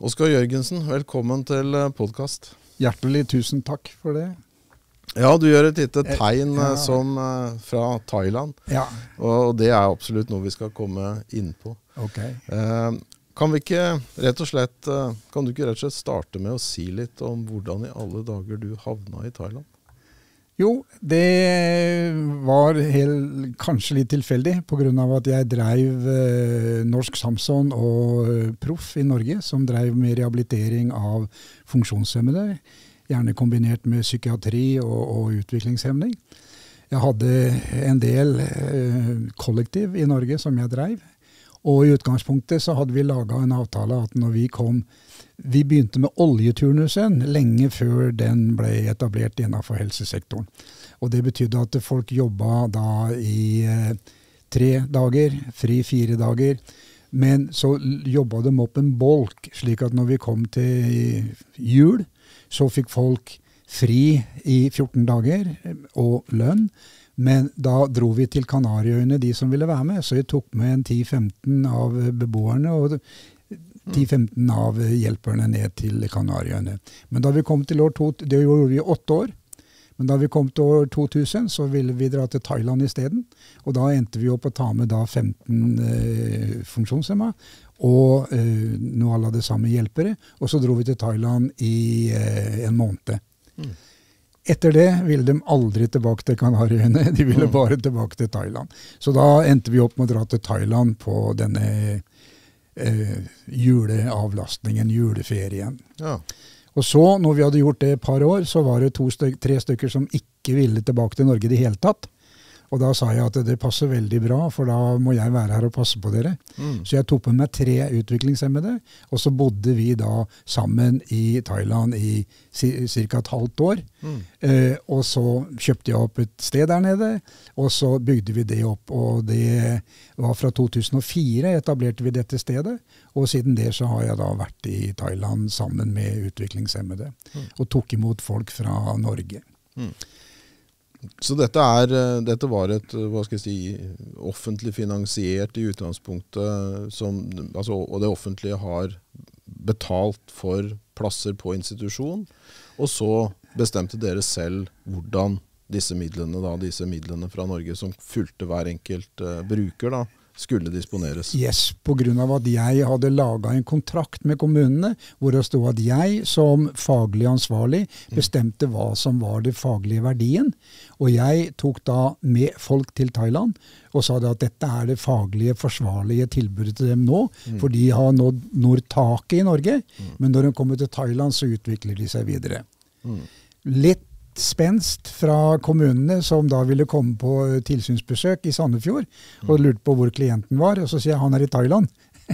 Oskar Jørgensen, velkommen til podcast. Hjertelig tusen takk for det. Ja, du gjør et lite tegn som fra Thailand, og det absolutt noe vi skal komme inn på. Okay. Kan du ikke rett og slett starte med å si litt om hvordan i alle dager du havna i Thailand? Jo, det var kanskje litt tilfeldig på grunn av at jeg drev Norsk Samson og Proff i Norge, som drev med rehabilitering av funksjonshemmede, gjerne kombinert med psykiatri og utviklingshemming. Jeg hadde en del kollektiv i Norge som jeg drev, og i utgangspunktet så hadde vi laget en avtale at når vi begynte med oljeturnusen lenge før den ble etablert innenfor helsesektoren. Og det betydde at folk jobbet da i 3 dager, fri 4 dager, men så jobbet de opp en bolk, slik at når vi kom til jul, så fikk folk fri i 14 dager og lønn, men da dro vi til Kanarieøyene, de som ville være med, så jeg tok med en 10-15 av beboerne og 10-15 av hjelperne ned til Kanarieøyene. Men da vi kom til år 2000, det gjorde vi 8 år, men da vi kom til år 2000 så ville vi dra til Thailand i stedet, og da endte vi opp å ta med da 15 funksjonshemmede, og noe alle det samme hjelpere, og så dro vi til Thailand i en måned. Etter det ville de aldri tilbake til Kanarieøyene, de ville bare tilbake til Thailand. Så da endte vi opp med å dra til Thailand på denne juleavlastningen, juleferien. Ja. Og så, når vi hadde gjort det et par år, så var det 3 stykker som ikke ville tilbake til Norge i det hele tatt. Og da sa jeg at det passer veldig bra, for da må jeg være her og passe på dere. Så jeg tok med meg 3 utviklingshemmede, og så bodde vi da sammen i Thailand i cirka et halvt år. Og så kjøpte jeg opp et sted der nede, og så bygde vi det opp. Og det var fra 2004 etablerte vi dette stedet, og siden det så har jeg da vært i Thailand sammen med utviklingshemmede, og tok imot folk fra Norge. Så dette var et, hva skal jeg si, offentlig finansiert i utgangspunktet, og det offentlige har betalt for plasser på institusjon, og så bestemte dere selv hvordan disse midlene fra Norge som fulgte hver enkelt bruker da, skulle disponeres. Yes, på grunn av at jeg hadde laget en kontrakt med kommunene, hvor det stod at jeg som faglig ansvarlig bestemte hva som var det faglige verdien, og jeg tok da med folk til Thailand, og sa at dette er det faglige, forsvarlige tilbudet til dem nå, for de har nådd taket i Norge, men når de kommer til Thailand så utvikler de seg videre. Litt spenst fra kommunene som da ville komme på tilsynsbesøk i Sandefjord og lurte på hvor klienten var, og så sier jeg han er i Thailand.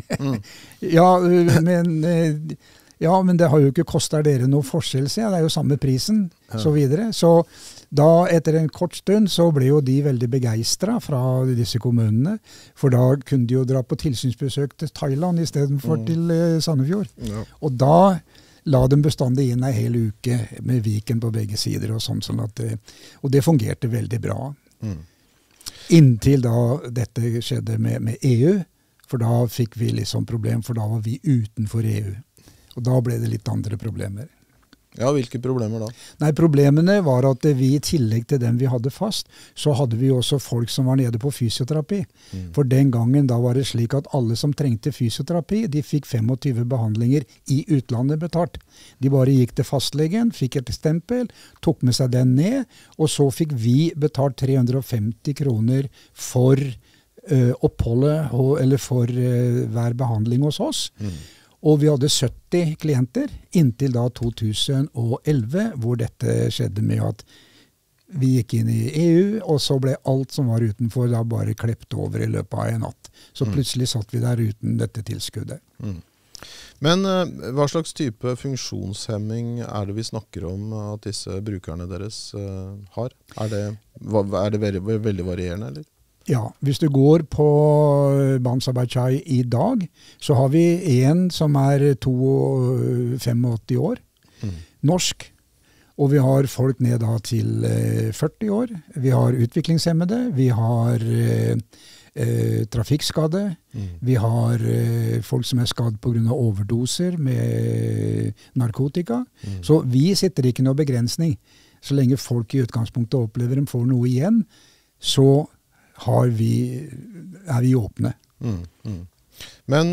Men det har jo ikke kostet dere noe forskjell, sier jeg. Det er jo samme prisen, så videre. Så da, etter en kort stund, så ble jo de veldig begeistret fra disse kommunene, for da kunne de jo dra på tilsynsbesøk til Thailand i stedet for til Sandefjord. Og da la dem bestandig inn en hel uke med viken på begge sider, og det fungerte veldig bra. Inntil da dette skjedde med EU, for da fikk vi litt sånn problem, for da var vi utenfor EU. Og da ble det litt andre problemer. Ja, hvilke problemer da? Nei, problemene var at vi i tillegg til dem vi hadde fast, så hadde vi også folk som var nede på fysioterapi. For den gangen da var det slik at alle som trengte fysioterapi, de fikk 25 behandlinger i utlandet betalt. De bare gikk til fastlegen, fikk et stempel, tok med seg den ned, og så fikk vi betalt 350 kroner for oppholdet, eller for hver behandling hos oss. Og vi hadde 70 klienter inntil da 2011, hvor dette skjedde med at vi gikk inn i EU, og så ble alt som var utenfor da bare klept over i løpet av en natt. Så plutselig satt vi der uten dette tilskuddet. Men hva slags type funksjonshemming er det vi snakker om at disse brukerne deres har? Er det veldig varierende, eller? Ja, hvis du går på Bansabay Chai i dag, så har vi en som er 85 år, norsk, og vi har folk ned da til 40 år. Vi har utviklingshemmede, vi har trafikkskade. Vi har folk som skadd på grunn av overdoser med narkotika. Så vi sitter ikke noe begrensning. Så lenge folk i utgangspunktet opplever de får noe igjen, så er vi åpne. Men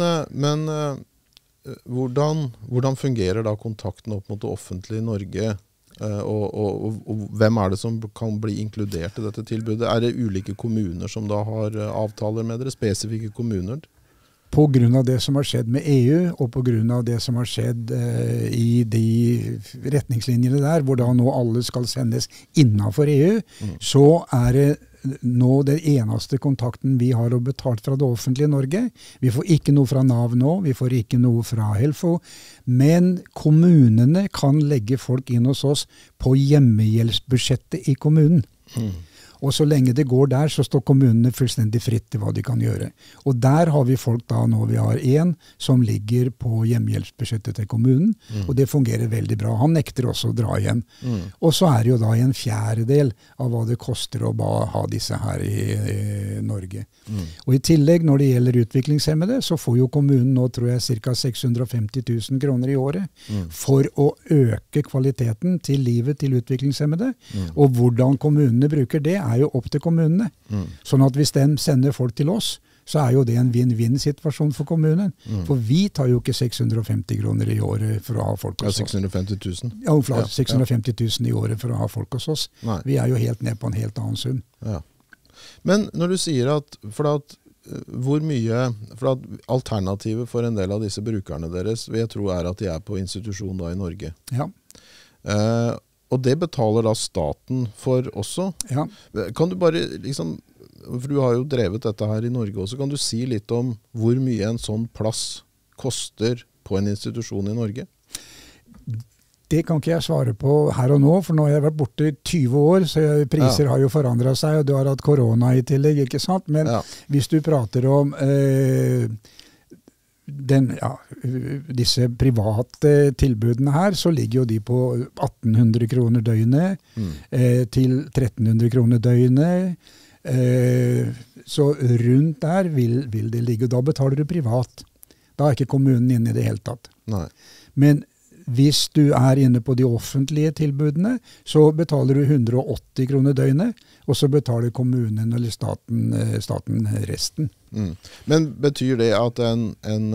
hvordan fungerer da kontakten opp mot det offentlige i Norge? Og hvem er det som kan bli inkludert i dette tilbudet? Er det ulike kommuner som da har avtaler med dere, spesifikke kommuner? På grunn av det som har skjedd med EU, og på grunn av det som har skjedd i de retningslinjene der, hvor da nå alle skal sendes innenfor EU, så er det nå den eneste kontakten vi har betalt fra det offentlige Norge. Vi får ikke noe fra NAV nå, vi får ikke noe fra Helfo, men kommunene kan legge folk inn hos oss på hjemmehjelpsbudsjettet i kommunen. Og så lenge det går der, så står kommunene fullstendig fritt til hva de kan gjøre. Og der har vi folk da nå, vi har en som ligger på hjemmehjelpsbudsjettet til kommunen, og det fungerer veldig bra. Han nekter også å dra hjem. Og så er det jo da en fjerdedel av hva det koster å ha disse her i Norge. Og i tillegg, når det gjelder utviklingshemmede, så får jo kommunen nå, tror jeg, ca. 650 000 kroner i året for å øke kvaliteten til livet til utviklingshemmede. Og hvordan kommunene bruker det, er jo opp til kommunene. Sånn at hvis de sender folk til oss, så er jo det en win-win-situasjon for kommunen. For vi tar jo ikke 650 kroner i året for å ha folk hos oss. 650 000? Ja, 650 000 i året for å ha folk hos oss. Nei. Vi er jo helt ned på en helt annen sum. Ja. Men når du sier at, hvor mye, for at alternativet for en del av disse brukerne deres, jeg tror er at de er på institusjon da i Norge. Ja. Og det betaler da staten for også. Ja. Kan du bare, liksom, for du har jo drevet dette her i Norge også, kan du si litt om hvor mye en sånn plass koster på en institusjon i Norge? Det kan ikke jeg svare på her og nå, for nå har jeg vært borte i 20 år, så priser har jo forandret seg, og du har hatt korona i tillegg, ikke sant? Men hvis du prater om disse private tilbudene her, så ligger jo de på 1800 kroner døgnet til 1300 kroner døgnet. Så rundt der vil det ligge, og da betaler du privat. Da er ikke kommunen inne i det hele tatt. Nei. Men hvis du er inne på de offentlige tilbudene, så betaler du 180 kroner døgnet, og så betaler kommunen eller staten resten. Men betyr det at en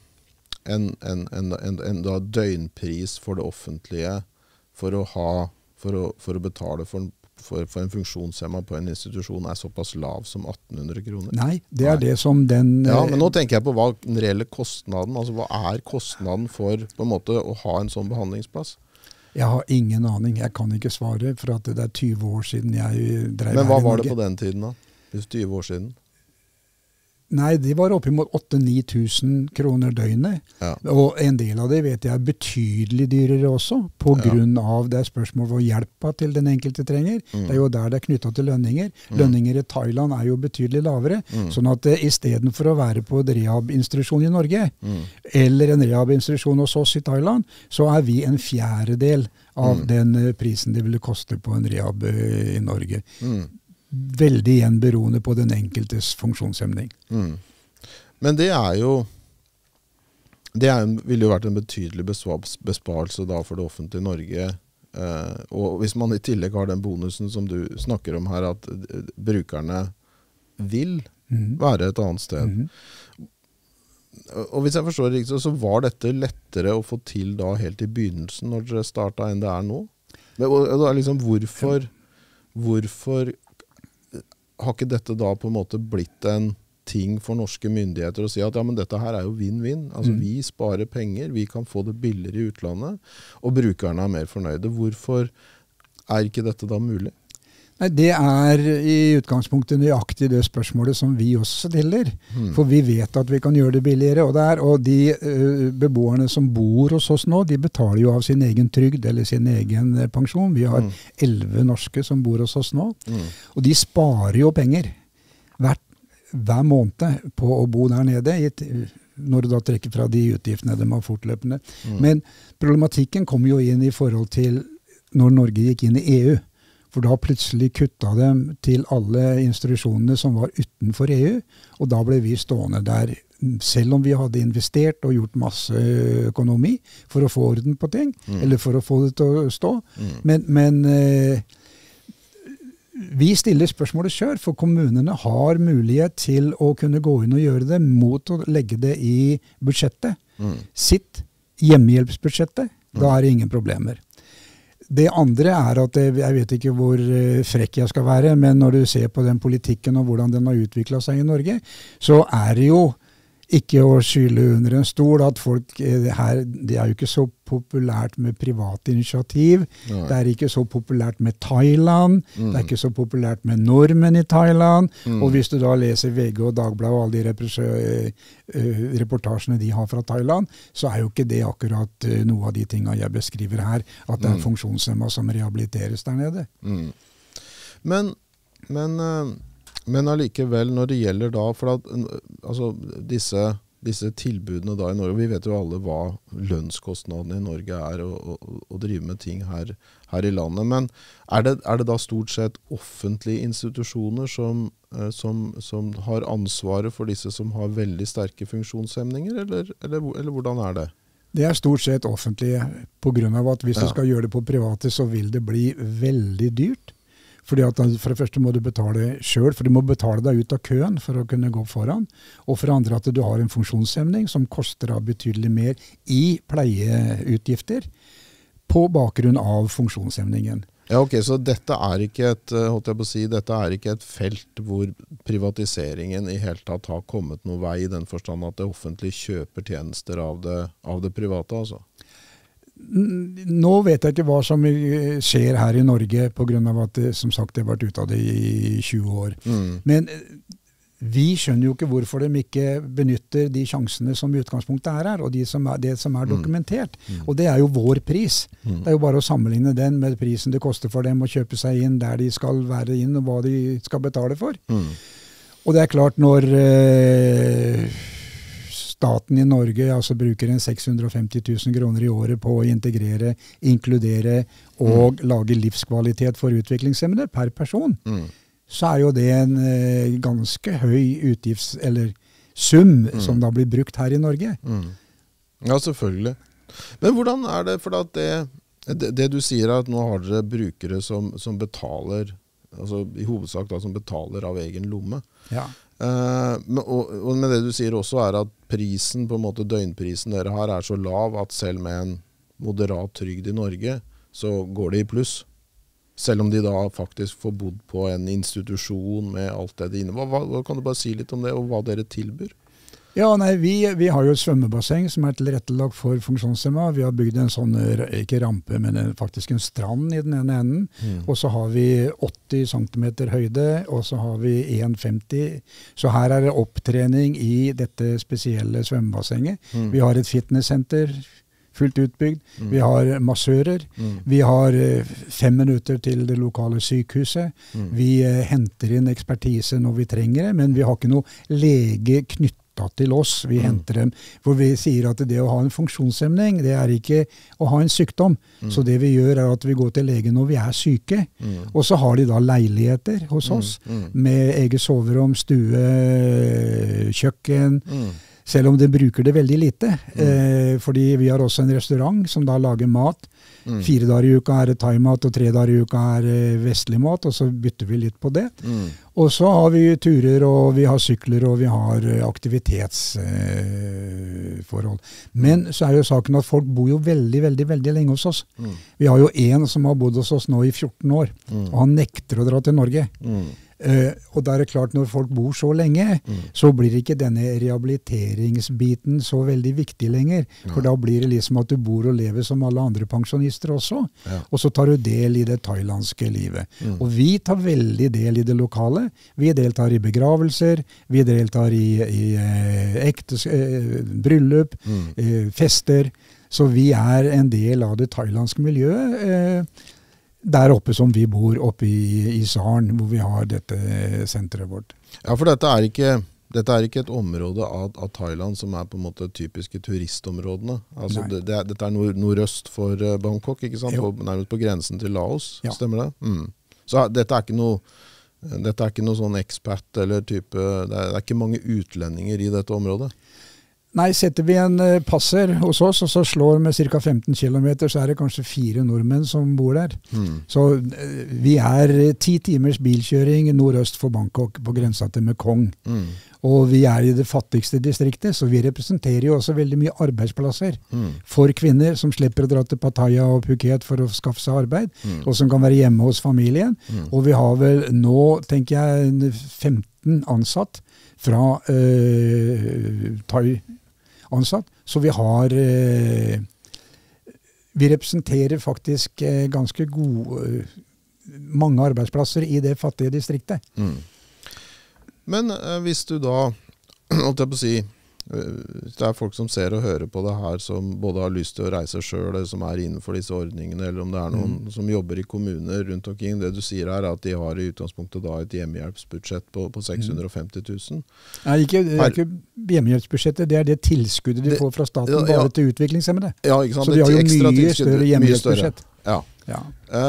døgnpris for det offentlige for å betale for en funksjonshemmet på en institusjon er såpass lav som 1800 kroner? Nei, det er det som den... Ja, men nå tenker jeg på hva den reelle kostnaden, altså hva er kostnaden for på en måte å ha en sånn behandlingsplass? Jeg har ingen aning, jeg kan ikke svare, for at det er 20 år siden jeg drev her i Norge. Men hva var det på den tiden da? Hvis 20 år siden? Nei, det var opp mot 8-9 000 kroner døgnet. Ja. Og en del av det vet jeg er betydelig dyrere også, på grunn av det spørsmål hvor hjelpa til den enkelte trenger. Det er jo der det er knyttet til lønninger. Lønninger i Thailand er jo betydelig lavere, sånn at i stedet for å være på et rehab-institusjon i Norge, eller en rehab-institusjon hos oss i Thailand, så er vi en fjerdedel av den prisen det ville koste på en rehab i Norge. Veldig igjen beroende på den enkeltes funksjonshemning. Men det er jo ville jo vært en betydelig besparelse da for det offentlige Norge, og hvis man i tillegg har den bonusen som du snakker om her, at brukerne vil være et annet sted. Og hvis jeg forstår det riktig, så var dette lettere å få til da helt i begynnelsen når dere startet enn det er nå? Og da liksom, hvorfor har ikke dette da på en måte blitt en ting for norske myndigheter å si at ja, men dette her er jo win-win. Altså vi sparer penger, vi kan få det billigere i utlandet, og brukerne er mer fornøyde. Hvorfor er ikke dette da mulig? Nei, det er i utgangspunktet nøyaktig det spørsmålet som vi også stiller. For vi vet at vi kan gjøre det billigere, og de beboerne som bor hos oss nå, de betaler jo av sin egen trygd eller sin egen pensjon. Vi har 11 norske som bor hos oss nå, og de sparer jo penger hver måned på å bo der nede, når du da trekker fra de utgiftene de har fortløpende. Men problematikken kom jo inn i forhold til når Norge gikk inn i EU. For da plutselig kutta dem til alle institusjonene som var utenfor EU, og da ble vi stående der. Selv om vi hadde investert og gjort masse økonomi for å få orden på ting, eller for å få det til å stå. Men vi stiller spørsmålet selv, for kommunene har mulighet til å kunne gå inn og gjøre det mot å legge det i budsjettet. Sitt hjemmehjelpsbudsjettet, da er det ingen problemer. Det andre er at jeg vet ikke hvor frekk jeg skal være, men når du ser på den politikken og hvordan den har utviklet seg i Norge, så er det jo ikke å skyle under en stol at folk her, det er jo ikke så populært med private initiativ. Nei. Det er ikke så populært med Thailand. Det er ikke så populært med nordmenn i Thailand. Og hvis du da leser VG og Dagbladet og alle de reportasjene de har fra Thailand, så er jo ikke det akkurat noe av de tingene jeg beskriver her, at det er funksjonshemma som rehabiliteres der nede. Men allikevel, når det gjelder da, for at, altså, disse tilbudene da i Norge, vi vet jo alle hva lønnskostnadene i Norge er å drive med ting her i landet, men er det da stort sett offentlige institusjoner som har ansvaret for disse som har veldig sterke funksjonshemninger, eller hvordan er det? Det er stort sett offentlige, på grunn av at hvis du skal gjøre det på private, så vil det bli veldig dyrt. Fordi at for det første må du betale selv, for du må betale deg ut av køen for å kunne gå foran. Og for det andre at du har en funksjonshemning som koster betydelig mer i pleieutgifter på bakgrunn av funksjonshemningen. Ja, ok, så dette er ikke dette er ikke et felt hvor privatiseringen i hele tatt har kommet noen vei i den forstand at det offentlige kjøper tjenester av det private, altså? Nå vet jeg ikke hva som skjer her i Norge på grunn av at som sagt jeg har vært ute av det i 20 år. Men vi skjønner jo ikke hvorfor de ikke benytter de sjansene som i utgangspunktet er her, og det som er dokumentert. Og det er jo vår pris. Det er jo bare å sammenligne den med prisen det koster for dem å kjøpe seg inn der de skal være inn, og hva de skal betale for. Og det er klart når staten i Norge altså bruker 650 000 kroner i året på å integrere, inkludere og lage livskvalitet for utviklingshemmede per person, så er jo det en ganske høy eller sum som da blir brukt her i Norge. Ja, selvfølgelig. Men hvordan er det, for at det du sier er at nå har dere brukere som betaler, altså i hovedsak da, som betaler av egen lomme. Ja. Men det du sier også er at prisen, på en måte døgnprisen dere har, er så lav at selv med en moderat trygd i Norge, så går det i pluss. Selv om de da faktisk får bodd på en institusjon med alt det inne. Hva kan du bare si litt om det, og hva dere tilbyr? Ja, nei, vi har jo et svømmebasseng som er tilrettelagt for funksjonshemma. Vi har bygd en sånn, ikke rampe, men faktisk en strand i den ene enden. Og så har vi 80 cm høyde, og så har vi 1,50. Så her er det opptrening i dette spesielle svømmebassenget. Vi har et fitnesssenter, fullt utbygd. Vi har massører. Vi har 5 minutter til det lokale sykehuset. Vi henter inn ekspertise når vi trenger det, men vi har ikke noe lege knyttet til oss. Vi henter dem, hvor vi sier at det å ha en funksjonshemning, det er ikke å ha en sykdom. Så det vi gjør er at vi går til legen når vi er syke, og så har de da leiligheter hos oss, med eget soverom, stue, kjøkken, selv om de bruker det veldig lite, fordi vi har også en restaurant som da lager mat. 4 dager i uka er det thaimat, og 3 dager i uka er vestlig mat, og så bytter vi litt på det. Og så har vi turer, og vi har sykler, og vi har aktivitetsforhold. Men så er jo saken at folk bor jo veldig, veldig, veldig lenge hos oss. Vi har jo en som har bodd hos oss nå i 14 år, og han nekter å dra til Norge. Og da er det klart, når folk bor så lenge, så blir ikke denne rehabiliteringsbiten så veldig viktig lenger. For da blir det liksom at du bor og lever som alle andre pensjonister også. Og så tar du del i det thailandske livet. Og vi tar veldig del i det lokale. Vi deltar i begravelser, vi deltar i bryllup, fester. Så vi er en del av det thailandske miljøet, der oppe som vi bor, oppe i Saren, hvor vi har dette senteret vårt. Ja, for dette er ikke et område av Thailand som er på en måte typiske turistområdene. Altså dette er nordøst for Bangkok, ikke sant? Nærmest på grensen til Laos, stemmer det? Så dette er ikke noe sånn expat eller type, det er ikke mange utlendinger i dette området. Nei, setter vi en passer hos oss, og så slår med ca. 15 kilometer, så er det kanskje 4 nordmenn som bor der. Så vi er 10 timers bilkjøring nordøst for Bangkok, på grensa til Mekong. Og vi er i det fattigste distriktet, så vi representerer jo også veldig mye arbeidsplasser for kvinner som slipper å dra til Pattaya og Phuket for å skaffe seg arbeid, og som kan være hjemme hos familien. Og vi har vel nå, tenker jeg, 15 ansatt fra Thai ansatt. Så vi har vi representerer faktisk ganske mange arbeidsplasser i det fattige distriktet. Men hvis du da, holdt jeg på å si, det er folk som ser og hører på det her som både har lyst til å reise selv, eller som er innenfor disse ordningene, eller om det er noen som jobber i kommuner rundt omkring. Det du sier her er at de har i utgangspunktet da et hjemmehjelpsbudsjett på 650 000. Nei, det er ikke hjemmehjelpsbudsjettet, det er det tilskuddet de får fra staten bare til utviklingshemmede. Ja, ikke sant? Så de har jo mye større hjemmehjelpsbudsjett. Ja.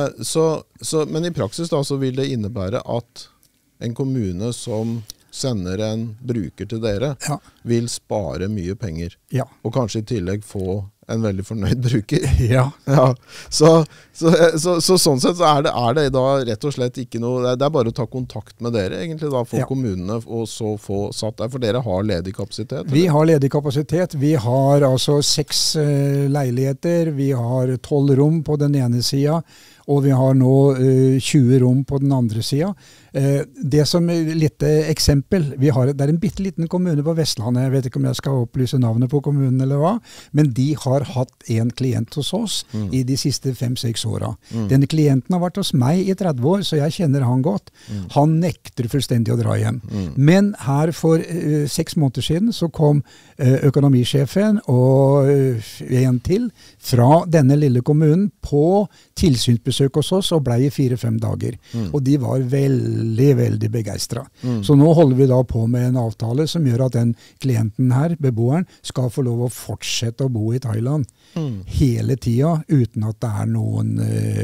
Men i praksis da, så vil det innebære at en kommune som sender en bruker til dere, vil spare mye penger. Og kanskje i tillegg få en veldig fornøyd bruker. Så sånn sett så er det da rett og slett ikke noe, det er bare å ta kontakt med dere egentlig da for kommunene, og så få satt der, for dere har ledig kapasitet? Eller? Vi har ledig kapasitet. Vi har altså 6 leiligheter, vi har 12 rom på den ene siden, og vi har nå 20 rom på den andre siden. Det som litt eksempel, det er en bitteliten kommune på Vestlandet, jeg vet ikke om jeg skal opplyse navnet på kommunen eller hva, men de har hatt en klient hos oss i de siste 5-6 årene. Denne klienten har vært hos meg i 30 år, så jeg kjenner han godt. Han nekter fullstendig å dra hjem. Men her for 6 måneder siden så kom økonomisjefen og en til fra denne lille kommunen på tilsynsbesøk hos oss og ble i 4-5 dager. Og de var veldig begeistret. Så nå holder vi da på med en avtale som gjør at den klienten her, beboeren, skal få lov å fortsette å bo i Thailand hele tida, uten at det er noen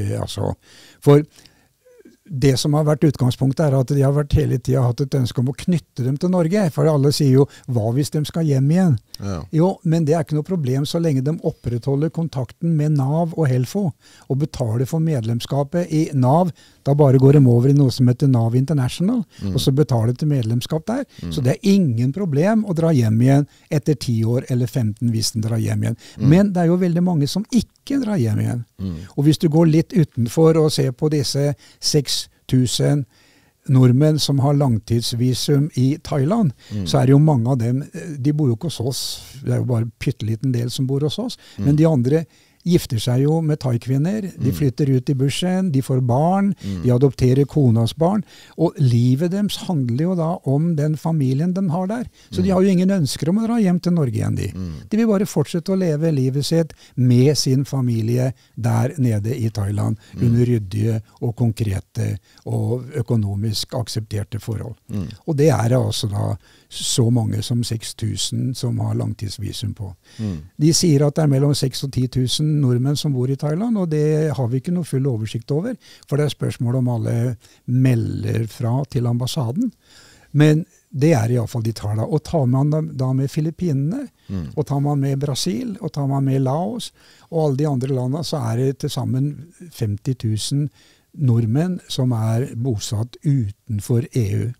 for det som har vært utgangspunktet er at de har vært hele tiden hatt et ønske om å knytte dem til Norge, for alle sier jo, hva hvis de skal hjem igjen? Jo, men det er ikke noe problem så lenge de opprettholder kontakten med NAV og Helfo, og betaler for medlemskapet i NAV. Da bare går de over i noe som heter NAV International, og så betaler til medlemskap der. Så det er ingen problem å dra hjem igjen etter 10 år eller 15 hvis de drar hjem igjen. Men det er jo veldig mange som ikke drar hjem igjen. Og hvis du går litt utenfor og ser på disse 6000 nordmenn som har langtidsvisum i Thailand, så er det jo mange av dem, de bor jo ikke hos oss, det er jo bare en pytteliten del som bor hos oss, men de andre gifter seg jo med thai-kvinner, de flytter ut i bushen, de får barn, de adopterer konas barn, og livet deres handler jo da om den familien de har der. Så de har jo ingen ønsker om å dra hjem til Norge igjen, de. De vil bare fortsette å leve livet sitt med sin familie der nede i Thailand, under ryddige og konkrete og økonomisk aksepterte forhold. Og det er det altså da så mange som 6000 som har langtidsvisum på. De sier at det er mellom 6 og 10 000 nordmenn som bor i Thailand, og det har vi ikke noe full oversikt over, for det er spørsmål om alle melder fra til ambassaden. Men det er i alle fall de tallene. Og tar man da med Filippinene, og tar man med Brasil, og tar man med Laos, og alle de andre landene, så er det til sammen 50 000 nordmenn som er bosatt utenfor EU.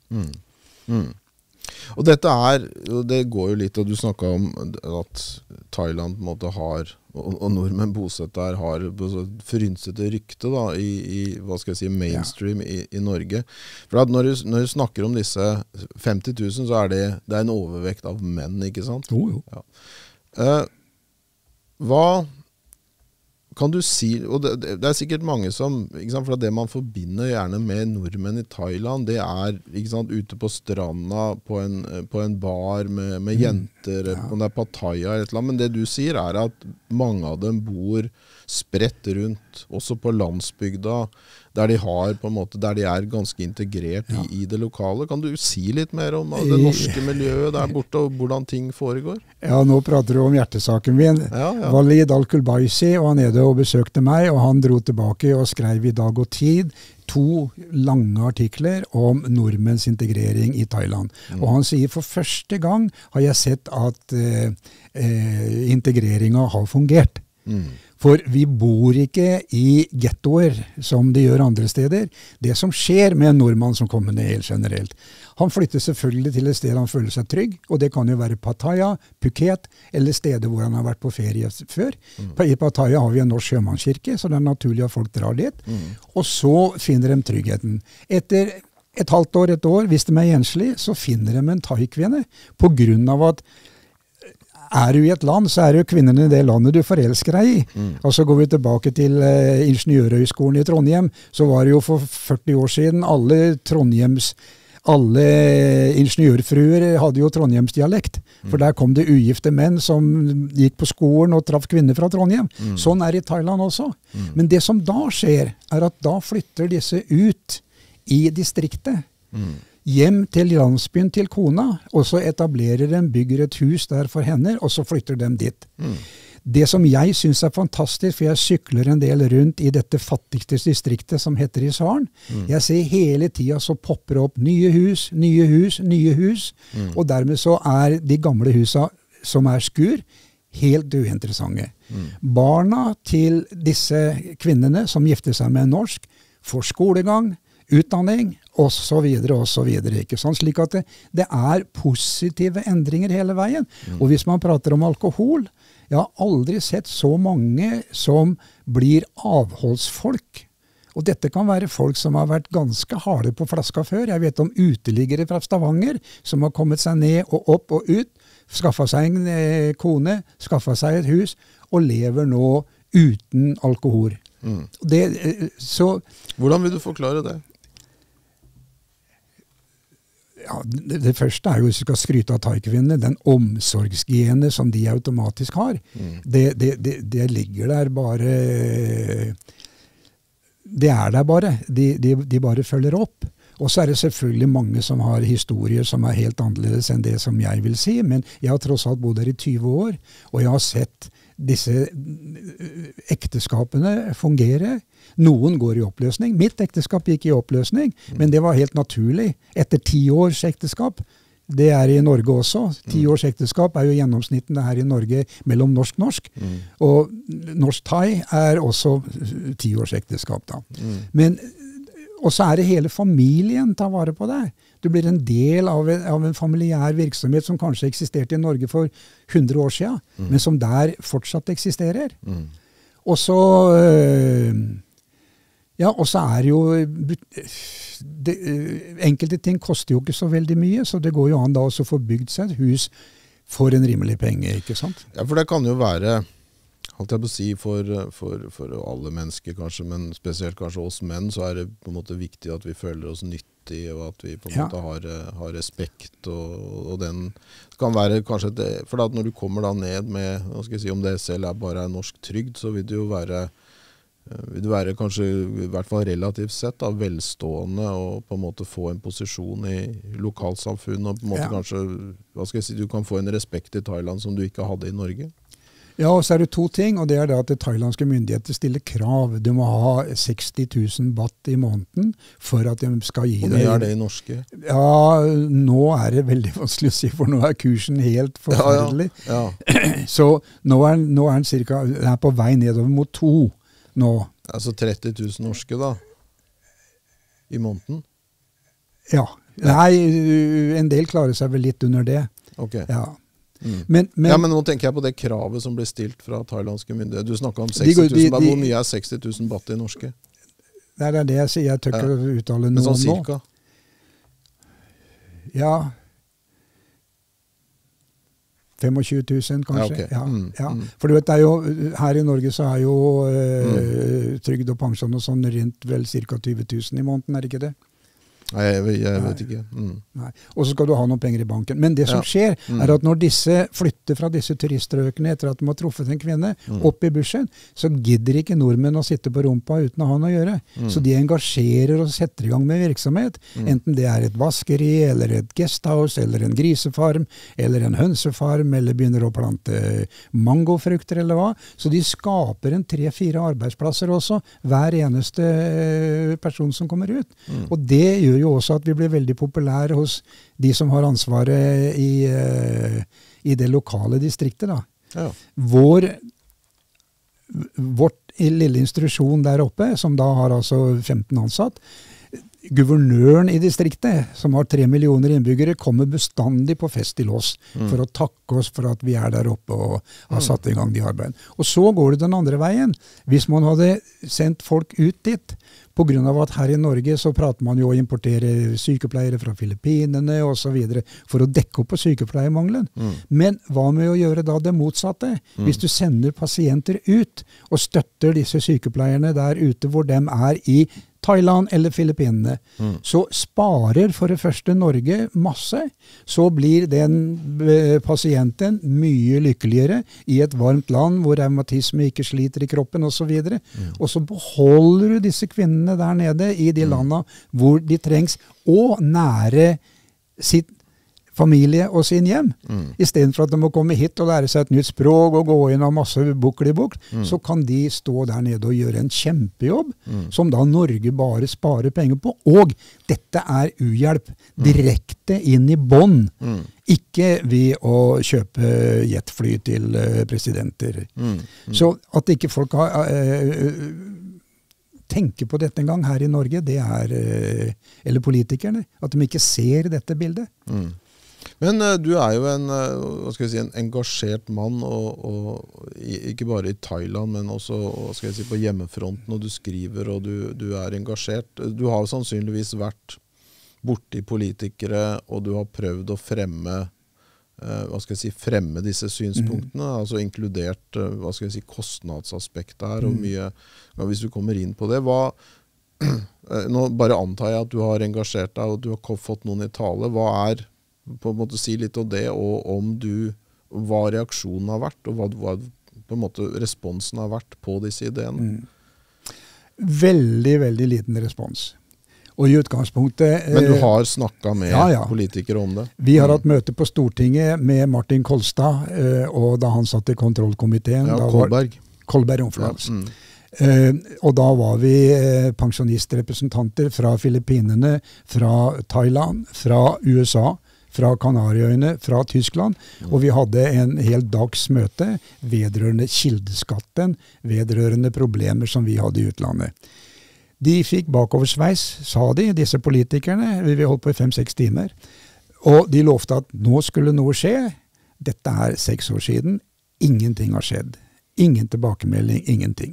Og dette det går jo litt, og du snakket om at Thailand på en måte har, og nordmenn bosatt der, har frynsete rykte da, i hva skal jeg si, mainstream i Norge. For at når du snakker om disse 50 000, så er det er en overvekt av menn, ikke sant? Jo. Ja. Hva kan du si, og det er sikkert mange som, ikke sant, for det man forbinder gjerne med nordmenn i Thailand, det er ikke sant, ute på stranda, på en bar med jenter, om det er Pattaya eller et eller annet, men det du sier er at mange av dem bor spredt rundt, også på landsbygda, der de har på en måte, der de er ganske integrert i det lokale. Kan du si litt mer om det norske miljøet der borte, og hvordan ting foregår? Ja, nå prater du om hjertesaken min. Walid Al-Kulbaisi var nede og besøkte meg, og han dro tilbake og skrev i Dag og Tid 2 lange artikler om nordmenns integrering i Thailand. Og han sier for første gang har jeg sett at integreringen har fungert. For vi bor ikke i ghettoer som de gjør andre steder. Det som skjer med en nordmann som kommer ned helt generelt. Han flytter selvfølgelig til et sted han føler seg trygg, og det kan jo være Pattaya, Phuket, eller steder hvor han har vært på ferie før. I Pattaya har vi en norsk sjømannskirke, så det er naturlig at folk drar dit. Og så finner de tryggheten. Etter et halvt år, et år, hvis de er enslig, så finner de en thai-kvinne, på grunn av at er du i et land, så er det jo kvinnerne i det landet du forelsker deg i. Og så går vi tilbake til Ingeniørhøgskolen i Trondheim, så var det jo for 40 år siden alle ingeniørfruer hadde jo Trondheimsdialekt. For der kom det ugifte menn som gikk på skolen og traff kvinner fra Trondheim. Sånn er det i Thailand også. Men det som da skjer, er at da flytter disse ut i distriktet. Hjem til landsbyen til kona, og så etablerer de, bygger et hus der for henne, og så flytter de dit. Det som jeg synes er fantastisk, for jeg sykler en del rundt i dette fattigste distriktet som heter Isaren. Jeg ser hele tiden så popper opp nye hus, nye hus, nye hus, og dermed så er de gamle husa som er skur, helt uinteressante. Barna til disse kvinnene som gifter seg med en norsk, får skolegang, utdanning, og så videre, ikke sant? Slik at det er positive endringer hele veien. Og hvis man prater om alkohol, jeg har aldri sett så mange som blir avholdsfolk. Og dette kan være folk som har vært ganske harde på flaska før. Jeg vet om uteliggere fra Stavanger som har kommet seg ned og opp og ut, skaffet seg en kone, skaffet seg et hus, og lever nå uten alkohol. Hvordan vil du forklare det? Ja, det første er jo, hvis vi skal skryte av thai-kvinnene, den omsorgsgene som de automatisk har. Det ligger der bare. Det er der bare. De bare følger opp. Og så er det selvfølgelig mange som har historier som er helt annerledes enn det som jeg vil si, men jeg har tross alt bodd der i 20 år, og jeg har sett disse ekteskapene fungere. Noen går i oppløsning. Mitt ekteskap gikk i oppløsning, men det var helt naturlig. Etter 10 års ekteskap, det er i Norge også. 10 års ekteskap er jo gjennomsnittene her i Norge mellom norsk-norsk. Og norsk-thai er også 10 års ekteskap da. Og så er det hele familien tar vare på deg. Du blir en del av en familiær virksomhet som kanskje eksisterte i Norge for 100 år siden, men som der fortsatt eksisterer. Og så er jo enkelte ting koster jo ikke så veldig mye, så det går jo an da også å få bygd seg et hus for en rimelig penge, ikke sant? Ja, for det kan jo være, holdt jeg på å si, for alle mennesker kanskje, men spesielt kanskje oss menn, så er det på en måte viktig at vi føler oss nyttig, og at vi på en måte har respekt, og den kan være kanskje, for da når du kommer da ned med, hva skal jeg si, om det selv bare er norsk trygd, så vil det jo være kanskje, i hvert fall relativt sett, da, velstående og på en måte få en posisjon i lokalsamfunnet, og på en måte kanskje, hva skal jeg si, du kan få en respekt i Thailand som du ikke hadde i Norge. Ja, og så er det 2 ting, og det er det at det thailandske myndigheter stiller krav. Du må ha 60 000 baht i måneden for at de skal gi deg. Hvor mye er det i norske? Ja, nå er det veldig vanskelig å si, for nå er kursen helt forferdelig. Så nå er den cirka, den er på vei nedover mot 2 nå. Altså 30 000 norske da, i måneden? Ja, nei, en del klarer seg vel litt under det. Ok. Ja. Men nå tenker jeg på det kravet som ble stilt fra thailandske myndigheter. Du snakket om 60 000 baht. Hvor mye er 60 000 baht i norske? Det er det jeg sier. Jeg tør ikke å uttale noe sånn cirka? Ja. 25 000 kanskje. For du vet, det er jo, her i Norge så er jo trygd og pensjon og sånn rundt vel cirka 20 000 i måneden, er det ikke det? Nei, jeg vet ikke. Nei. Og så skal du ha noen penger i banken. Men det som skjer, er at når disse flytter fra disse turiststrøkene etter at de har truffet en kvinne, opp i bushen, så gidder ikke nordmenn å sitte på rumpa uten å ha noe å gjøre. Så de engasjerer og setter i gang med virksomhet. Enten det er et vaskeri, eller et guesthouse, eller en grisefarm, eller en hønsefarm, eller begynner å plante mangofrukter, eller hva. Så de skaper en 3-4 arbeidsplasser også, hver eneste person som kommer ut. Og det gjør jo også at vi blir veldig populære hos de som har ansvaret i det lokale distriktet. Da. Ja. Vårt lille institusjon der oppe, som da har altså 15 ansatt, guvernøren i distriktet, som har 3 millioner innbyggere, kommer bestandig på fest til oss for å takke oss for at vi er der oppe og har satt i gang de arbeidene. Og så går det den andre veien. Hvis man hadde sendt folk ut dit, på grunn av at her i Norge så prater man jo å importere sykepleiere fra Filippinene og så videre, for å dekke opp på sykepleiermangelen. Men hva med å gjøre da det motsatte? Hvis du sender pasienter ut og støtter disse sykepleierne der ute hvor de er i Thailand eller Filippinene, så sparer for det første Norge masse, så blir den pasienten mye lykkeligere i et varmt land hvor revmatisme ikke sliter i kroppen og så videre. Og så beholder du disse kvinnene der nede i de landene hvor de trengs, og nære sitt familie og sin hjem. I stedet for at de må komme hit og lære seg et nytt språk og gå inn av masse bukl i bukl, så kan de stå der nede og gjøre en kjempejobb, som da Norge bare sparer penger på. Og dette er uhjelp direkte inn i bånd. Ikke ved å kjøpe jetfly til presidenter. Så at ikke folk tenker på dette en gang her i Norge, det er, eller politikerne, at de ikke ser dette bildet. Men du er jo en, hva skal jeg si, en engasjert mann, og ikke bare i Thailand, men også hva skal jeg si, på hjemmefronten, og du skriver, og du er engasjert. Du har jo sannsynligvis vært borti politikere, og du har prøvd å fremme, hva skal jeg si, fremme disse synspunktene, altså inkludert, hva skal jeg si, kostnadsaspektet her, og mye, hvis du kommer inn på det, nå bare antar jeg at du har engasjert deg, og du har fått noen i tale. Hva er, på en måte, si litt om det, og om hva reaksjonen har vært, og hva på en måte responsen har vært på disse ideene? Veldig, veldig liten respons. Og i utgangspunktet... Men du har snakket med politikere om det? Vi har hatt møte på Stortinget med Martin Kolstad, og da han satt i kontrollkomiteen... Ja, Kolberg. Kolberg Omflans. Og da var vi pensjonistrepresentanter fra Filippinene, fra Thailand, fra USA, fra Kanariøyene, fra Tyskland, og vi hadde en hel dags møte vedrørende kildeskatten, vedrørende problemer som vi hadde i utlandet. De fikk bakoversveis, sa de, disse politikerne. Vi holdt på i 5-6 timer. Og de lovte at nå skulle noe skje. Dette er 6 år siden. Ingenting har skjedd. Ingen tilbakemelding, ingenting.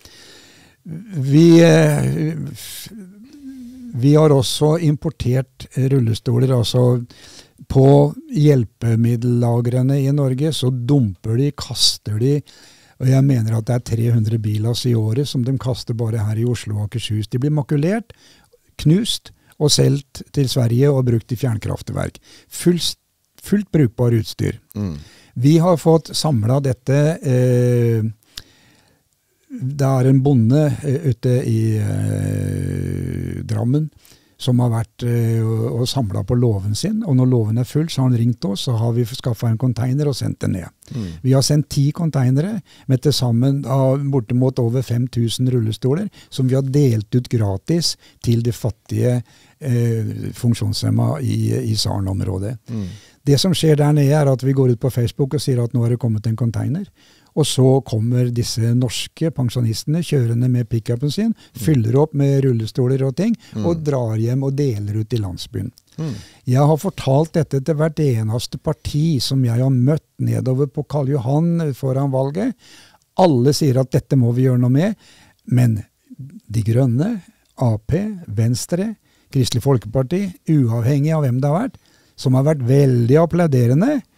Vi har også importert rullestoler, altså på hjelpemiddellagrene i Norge, så dumper de, kaster de, og jeg mener at det er 300 bilas i året som de kaster bare her i Oslo og Akershus. De blir makulert, knust og selgt til Sverige og brukt i fjernkraftverk. Fullt brukbar utstyr. Vi har fått samlet dette. Det er en bonde ute i Drammen som har vært og samlet på låven sin, og når låven er full, så har han ringt oss, så har vi skaffet en container og sendt den ned. Vi har sendt 10 containere, med til sammen bortimot over 5000 rullestoler, som vi har delt ut gratis til de fattige funksjonshemma i Sarn-området. Det som skjer der nede er at vi går ut på Facebook og sier at nå er det kommet en container, og så kommer disse norske pensjonistene kjørende med pick-upen sin, fyller opp med rullestoler og ting, og drar hjem og deler ut i landsbyen. Jeg har fortalt dette til hvert eneste parti som jeg har møtt nedover på Karl Johan foran valget. Alle sier at dette må vi gjøre noe med, men De Grønne, AP, Venstre, Kristelig Folkeparti, uavhengig av hvem det har vært, som har vært veldig applauderende,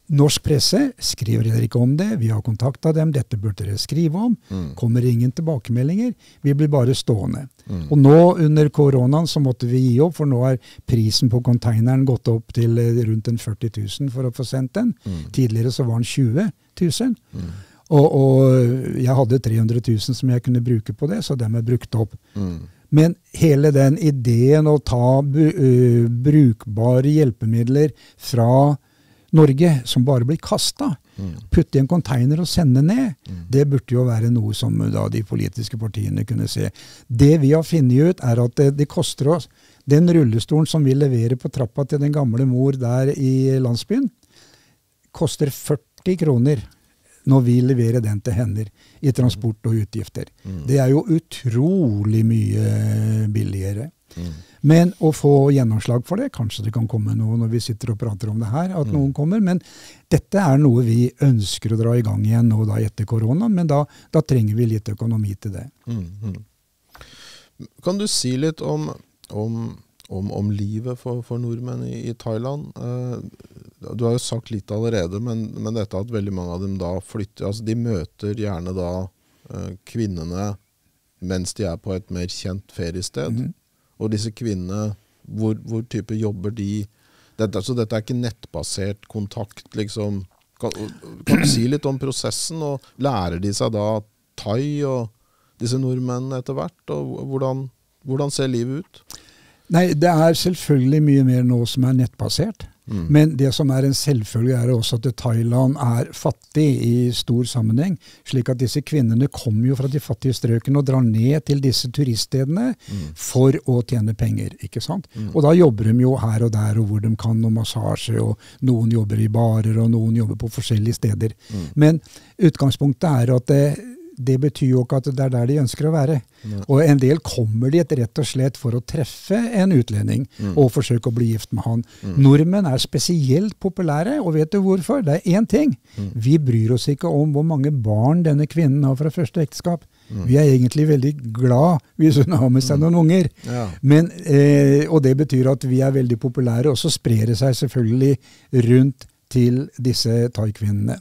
Norsk presse skriver heller ikke om det. Vi har kontaktet dem. Dette burde dere skrive om. Kommer ingen tilbakemeldinger. Vi blir bare stående. Og nå under koronaen så måtte vi gi opp, for nå er prisen på containeren gått opp til rundt en 40 000 for å få sendt den. Tidligere så var den 20 000. Og jeg hadde 300 000 som jeg kunne bruke på det, så dem er brukt opp. Men hele den ideen å ta brukbare hjelpemidler fra Norge, som bare blir kastet, putte i en container og sende ned, det burde jo være noe som da de politiske partiene kunne se. Det vi har funnet ut er at det koster oss, den rullestolen som vi leverer på trappa til den gamle mor der i landsbyen, koster 40 kroner når vi leverer den til hender i transport og utgifter. Det er jo utrolig mye billigere. Men å få gjennomslag for det, kanskje det kan komme noe når vi sitter og prater om det her, at noen kommer, men dette er noe vi ønsker å dra i gang igjen nå da etter korona, men da trenger vi litt økonomi til det. Kan du si litt om livet for nordmenn i Thailand? Du har jo sagt litt allerede, men dette at veldig mange av dem da flytter, altså de møter gjerne da kvinnene mens de er på et mer kjent feriested. Og disse kvinnene, hvor type jobber de? Så dette er ikke nettbasert kontakt, liksom. Kan du si litt om prosessen, og lærer de seg da thai og disse nordmennene etter hvert? Og hvordan ser livet ut? Nei, det er selvfølgelig mye mer nå som er nettbasert. Men det som er en selvfølge er også at Thailand er fattig i stor sammenheng, slik at disse kvinnene kommer jo fra de fattige strøkene og drar ned til disse turiststedene for å tjene penger, ikke sant? Og da jobber de jo her og der, og hvor de kan noe massasje, og noen jobber i barer, og noen jobber på forskjellige steder. Men utgangspunktet er at det betyr jo ikke at det er der de ønsker å være. Og en del kommer dit rett og slett for å treffe en utlending og forsøke å bli gift med han. Nordmenn er spesielt populære, og vet du hvorfor? Det er én ting. Vi bryr oss ikke om hvor mange barn denne kvinnen har fra første ekteskap. Vi er egentlig veldig glad hvis hun har med seg noen unger. Men, og det betyr at vi er veldig populære, og så sprer det seg selvfølgelig rundt til disse thai-kvinnene.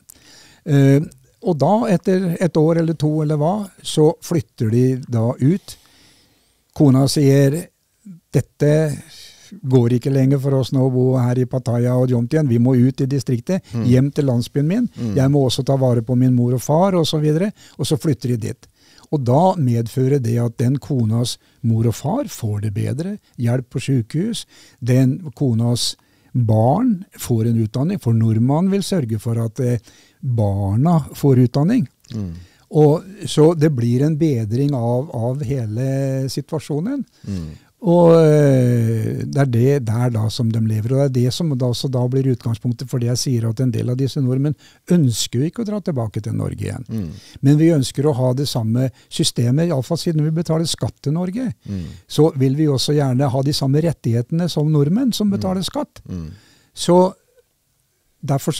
Og da, etter et år eller to eller hva, så flytter de da ut. Kona sier, dette går ikke lenger for oss nå å bo her i Pattaya og Jomtien. Vi må ut i distriktet, hjem til landsbyen min. Jeg må også ta vare på min mor og far, og så videre. Og så flytter de dit. Og da medfører det at den konas mor og far får det bedre, hjelp på sykehus. Den konas barn får en utdanning, for nordmann vil sørge for at barna får utdanning. Og så det blir en bedring av hele situasjonen. Og det er det der da som de lever, og det er det som da blir utgangspunktet for det jeg sier, at en del av disse nordmenn ønsker jo ikke å dra tilbake til Norge igjen. Men vi ønsker å ha det samme systemet, i alle fall siden vi betaler skatt til Norge. Så vil vi også gjerne ha de samme rettighetene som nordmenn som betaler skatt. Så derfor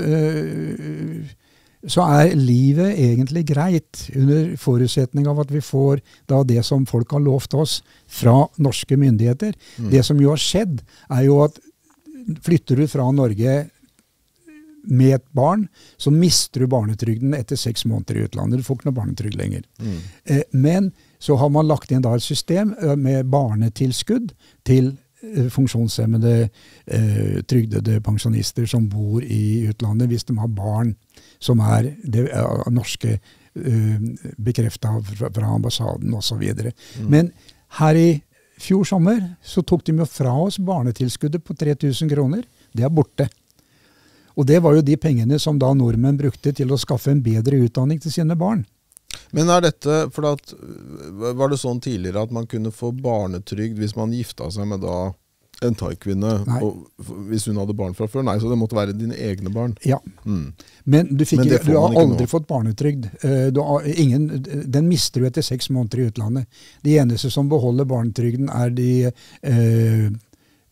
så er livet egentlig greit, under forutsetning av at vi får da det som folk har lovt oss fra norske myndigheter. Det som jo har skjedd, er jo at flytter du fra Norge med et barn, så mister du barnetrygden etter 6 måneder i utlandet. Du får ikke noe barnetrygd lenger. Men så har man lagt inn da et system med barnetilskudd til funksjonshemmede, trygdede pensjonister som bor i utlandet, hvis de har barn som er det norske bekreftet fra ambassaden og så videre. Men her i fjor sommer så tok de jo fra oss barnetilskuddet på 3000 kroner. Det er borte. Og det var jo de pengene som da nordmenn brukte til å skaffe en bedre utdanning til sine barn. Men er dette, for var det sånn tidligere at man kunne få barnetrygd hvis man gifta seg med da en thai-kvinne, hvis hun hadde barn fra før? Nei, så det måtte være dine egne barn? Ja. Men du har aldri fått barnetrygd. Den mister du etter 6 måneder i utlandet. De eneste som beholder barnetrygden er de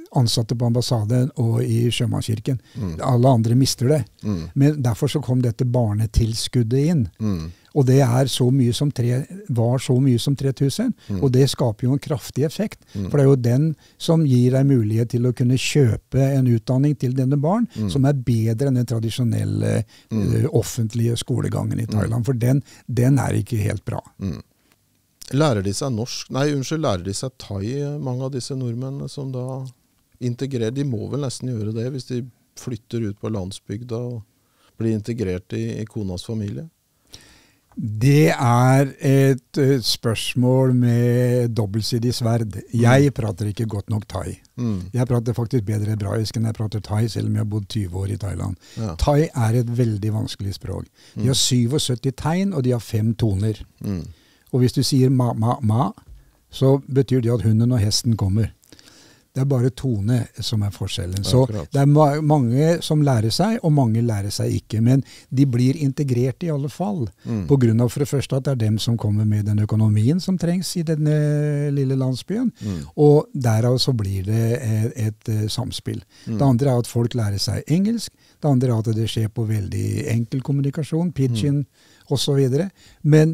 ansatte på ambassaden og i Sjømannskirken. Alle andre mister det. Men derfor så kom dette barnetilskuddet inn. Og det var så mye som 3000, og det skaper jo en kraftig effekt. For det er jo den som gir deg mulighet til å kunne kjøpe en utdanning til denne barn, som er bedre enn den tradisjonelle offentlige skolegangen i Thailand. For den er ikke helt bra. Lærer de seg lærer de seg thai, mange av disse nordmennene som da integrerer? De må vel nesten gjøre det hvis de flytter ut på landsbygda og blir integrert i konas familie? Det er et spørsmål med dobbeltsidig sverd. Jeg prater ikke godt nok thai. Jeg prater faktisk bedre hebraisk enn jeg prater thai, selv om jeg har bodd 20 år i Thailand. Ja. Thai er et veldig vanskelig språk. De har 77 tegn, og de har 5 toner. Og hvis du sier ma, ma, ma, så betyr det at hunden og hesten kommer. Det er bare tone som er forskjellen. Så det er mange som lærer seg, og mange lærer seg ikke. Men de blir integrert i alle fall. På grunn av for det første at det er dem som kommer med den økonomien som trengs i denne lille landsbyen. Og derav så blir det et samspill. Det andre er at folk lærer seg engelsk. Det andre er at det skjer på veldig enkel kommunikasjon, pidgin og så videre. Men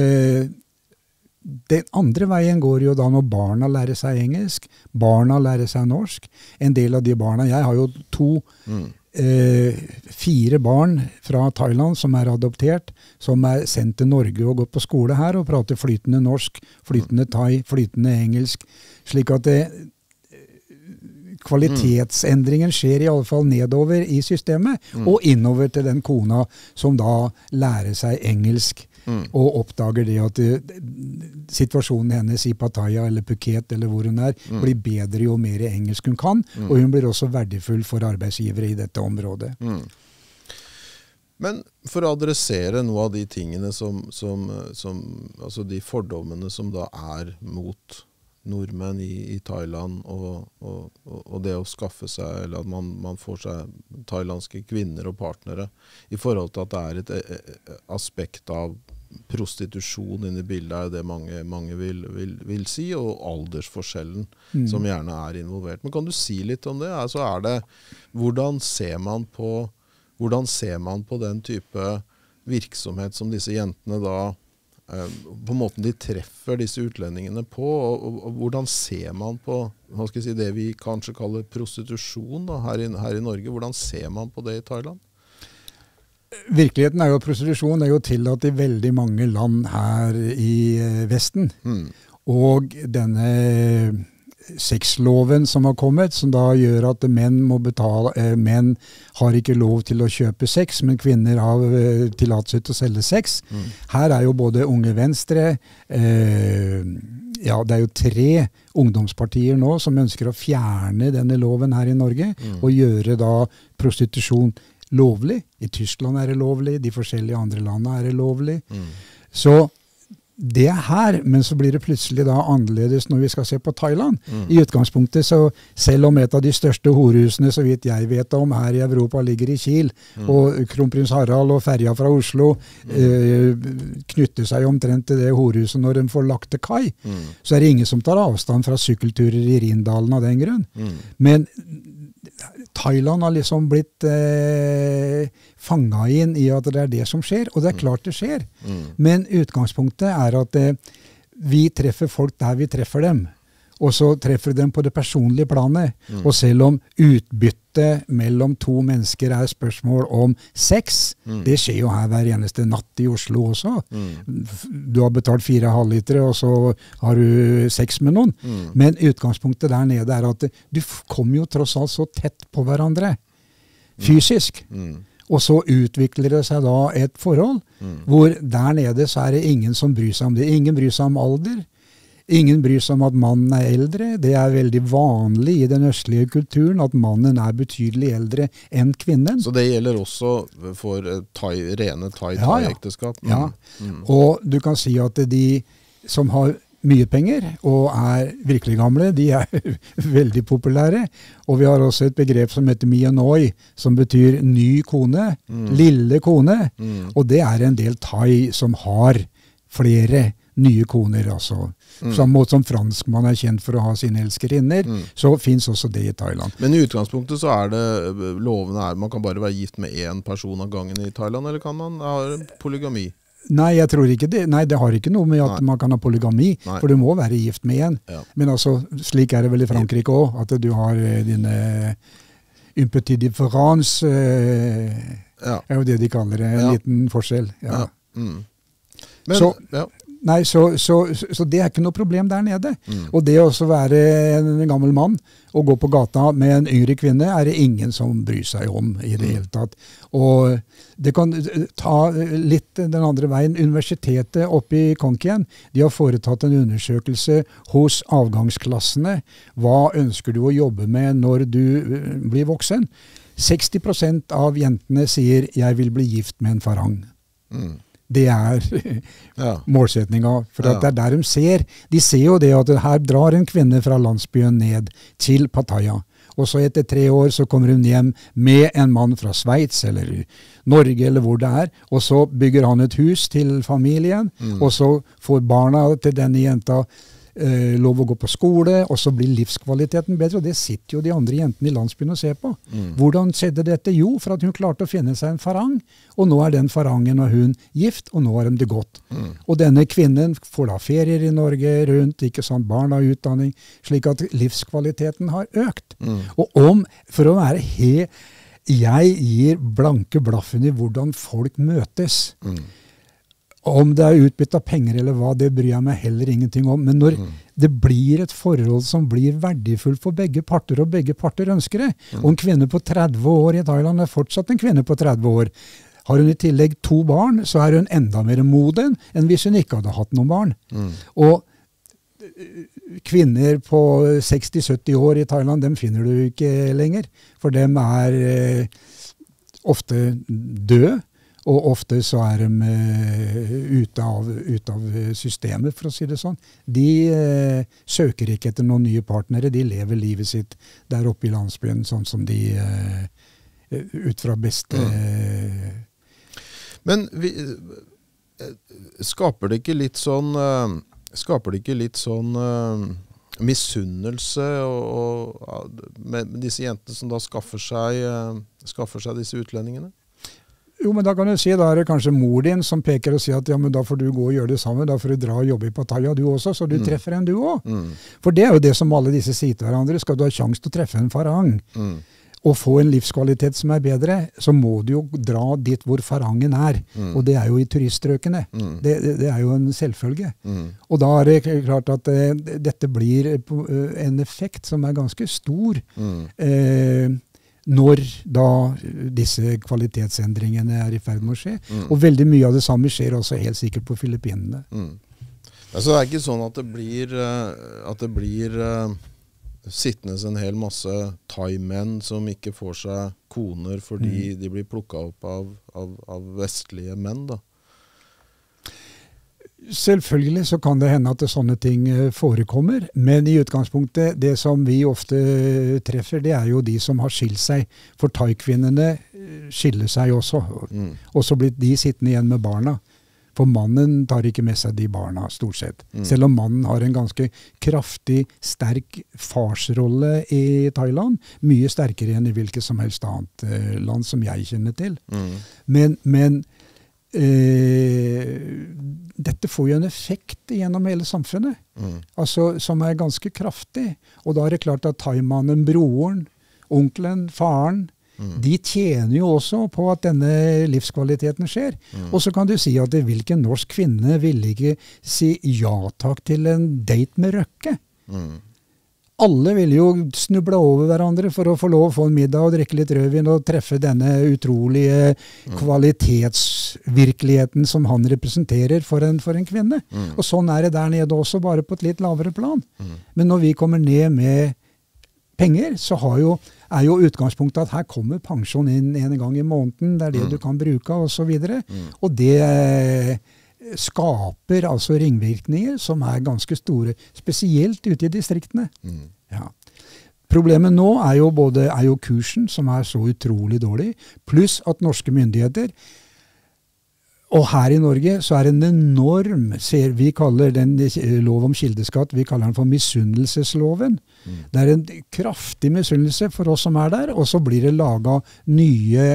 den andre veien går jo da når barna lærer seg engelsk, barna lærer seg norsk. En del av de barna, jeg har jo 4 barn fra Thailand som er adoptert, som er sendt til Norge og gått på skole her og prater flytende norsk, flytende thai, flytende engelsk. Slik at kvalitetsendringen skjer i alle fall nedover i systemet, og innover til den kona som da lærer seg engelsk. Og oppdager det at situasjonen hennes i Pattaya eller Phuket eller hvor hun er, blir bedre jo mer engelsk hun kan, og hun blir også verdifull for arbeidsgivere i dette området. Men for å adressere noe av de tingene altså de fordommene som da er mot nordmenn i Thailand, og det å skaffe seg, eller at man får seg thailandske kvinner og partnere, i forhold til at det er et aspekt av prostitusjon inne i bildet, er det mange vil si, og aldersforskjellen som gjerne er involvert. Men kan du si litt om det? Altså hvordan ser man på den type virksomhet som disse jentene da på måten de treffer disse utlendingene på, og hvordan ser man på det vi kanskje kaller prostitusjon da, her i Norge? Hvordan ser man på det i Thailand? Virkeligheten er jo at prostitusjon er jo tillatt i veldig mange land her i Vesten. Og denne sexloven som har kommet, som da gjør at menn har ikke lov til å kjøpe sex, men kvinner har tillatelse til å selge sex. Her er jo både Unge Venstre, det er jo 3 ungdomspartier nå som ønsker å fjerne denne loven her i Norge, og gjøre da prostitusjon lovlig. I Tyskland er det lovlig, de forskjellige andre landene er det lovlig. Så det er her, men så blir det plutselig da annerledes når vi skal se på Thailand. I utgangspunktet, så selv om et av de største horehusene, så vidt jeg vet om, her i Europa ligger i Kiel, og kronprins Harald og ferja fra Oslo knytter seg omtrent til det horehuset når de får lagt til kai, så er det ingen som tar avstand fra sykkelturer i Rindalen av den grunn. Men Thailand har liksom blitt fanget inn i at det er det som skjer, og det er klart det skjer. Men utgangspunktet er at vi treffer folk der vi treffer dem, og så treffer vi dem på det personlige planet. Og selv om utbytte mellom 2 mennesker er spørsmål om sex, det skjer jo her hver eneste natt i Oslo også. Du har betalt 4,5 liter, og så har du sex med noen. Men utgangspunktet der nede er at du kommer jo tross alt så tett på hverandre, fysisk. Og så utvikler det seg da et forhold, hvor der nede så er det ingen som bryr seg om det. Ingen bryr seg om alder. Ingen bryr seg om at mannen er eldre. Det er veldig vanlig i den østlige kulturen at mannen er betydelig eldre enn kvinnen. Så det gjelder også for rene thai-ekteskap? Ja. Og du kan si at de som har mye penger og er virkelig gamle, de er veldig populære. Og vi har også et begrep som heter mianoi, som betyr ny kone, lille kone. Og det er en del thai som har flere nye koner, altså. Samme måte som franskmann er kjent for å ha sine elskerinner, så finnes også det i Thailand. Men i utgangspunktet så det, lovene man kan bare være gift med en person av gangen i Thailand, eller kan man ha polygami? Nei, jeg tror ikke det. Nei, det har ikke noe med at man kan ha polygami, for du må være gift med en. Ja. Men altså, slik det vel i Frankrike også, at du har dine un petit différence, jo det de kaller det, en liten forskjell. Ja. Men, så, nei, så det ikke noe problem der nede. Og det å være en gammel mann og gå på gata med en yngre kvinne det ingen som bryr seg om i det hele tatt. Og det kan ta litt den andre veien. Universitetet oppe i Konkien, de har foretatt en undersøkelse hos avgangsklassene. Hva ønsker du å jobbe med når du blir voksen? 60% av jentene sier jeg vil bli gift med en farang. Det målsetninga, for det der de ser. De ser jo det at her drar en kvinne fra landsbyen ned til Pattaya. Og så etter 3 år så kommer hun hjem med en mann fra Sveits eller Norge eller hvor det og så bygger han et hus til familien, og så får barna til denne jenta lov å gå på skole, og så blir livskvaliteten bedre, og det sitter jo de andre jentene i landsbyen og ser på. Hvordan skjedde dette? Jo, for at hun klarte å finne seg en farang, og nå den farangen og hun gift, og nå de det godt. Og denne kvinnen får da ferier i Norge rundt, ikke sant, barn har utdanning, slik at livskvaliteten har økt. Og for å være jeg gir blanke blaffen i hvordan folk møtes. Om det utbytte av penger eller hva, det bryr jeg meg heller ingenting om. Men når det blir et forhold som blir verdifullt for begge parter, og begge parter ønsker det, og en kvinne på 30 år i Thailand fortsatt en kvinne på 30 år, har hun i tillegg 2 barn, så hun enda mer moden enn hvis hun ikke hadde hatt noen barn. Og kvinner på 60-70 år i Thailand, dem finner du ikke lenger, for dem ofte døde. Og ofte så de ute av systemet, for å si det sånn. De søker ikke etter noen nye partnere, de lever livet sitt der oppe i landsbyen, sånn som de ut fra beste... Men skaper det ikke litt sånn misunnelse med disse jentene som da skaffer seg disse utlendingene? Jo, men da kan du si, da det kanskje mor din som peker og sier at ja, men da får du gå og gjøre det samme, da får du dra og jobbe i Pattaya du også, så du treffer en du også. For det jo det som alle disse sier til hverandre, skal du ha sjanse til å treffe en farang, og få en livskvalitet som bedre, så må du jo dra dit hvor farangen og det jo i turiststrøkene. Det jo en selvfølge. Og da det klart at dette blir en effekt som ganske stor, når da disse kvalitetsendringene i ferd med å skje. Og veldig mye av det samme skjer også helt sikkert på Filippinene. Altså det ikke sånn at det blir sittende en hel masse thaimenn som ikke får seg koner fordi de blir plukket opp av vestlige menn da? Selvfølgelig så kan det hende at sånne ting forekommer, men i utgangspunktet, det som vi ofte treffer, det jo de som har skilt seg. For thai-kvinnene skiller seg også, og så blir de sittende igjen med barna. For mannen tar ikke med seg de barna, stort sett. Selv om mannen har en ganske kraftig, sterk farsrolle i Thailand, mye sterkere enn i hvilket som helst annet land som jeg kjenner til. Men dette får jo en effekt gjennom hele samfunnet, altså, som ganske kraftig. Og da det klart at thaimannen, broren, onkelen, faren, de tjener jo også på at denne livskvaliteten skjer. Og så kan du si at hvilken norsk kvinne ville ikke si ja takk til en date med Røkke? Alle vil jo snuble over hverandre for å få lov å få en middag og drikke litt rødvin og treffe denne utrolige kvalitetsvirkeligheten som han representerer for en kvinne. Og sånn det der nede også, bare på et litt lavere plan. Men når vi kommer ned med penger, så jo utgangspunktet at her kommer pensjon inn en gang i måneden, det det du kan bruke, og så videre. Og det skaper altså ringvirkninger som ganske store, spesielt ute i distriktene. Ja. Problemet nå jo kursen, som så utrolig dårlig, pluss at norske myndigheter Og her i Norge så er det en enorm, vi kaller den lov om kildeskatt, vi kaller den for misunnelsesloven. Det er en kraftig misunnelse for oss som er der, og så blir det laget nye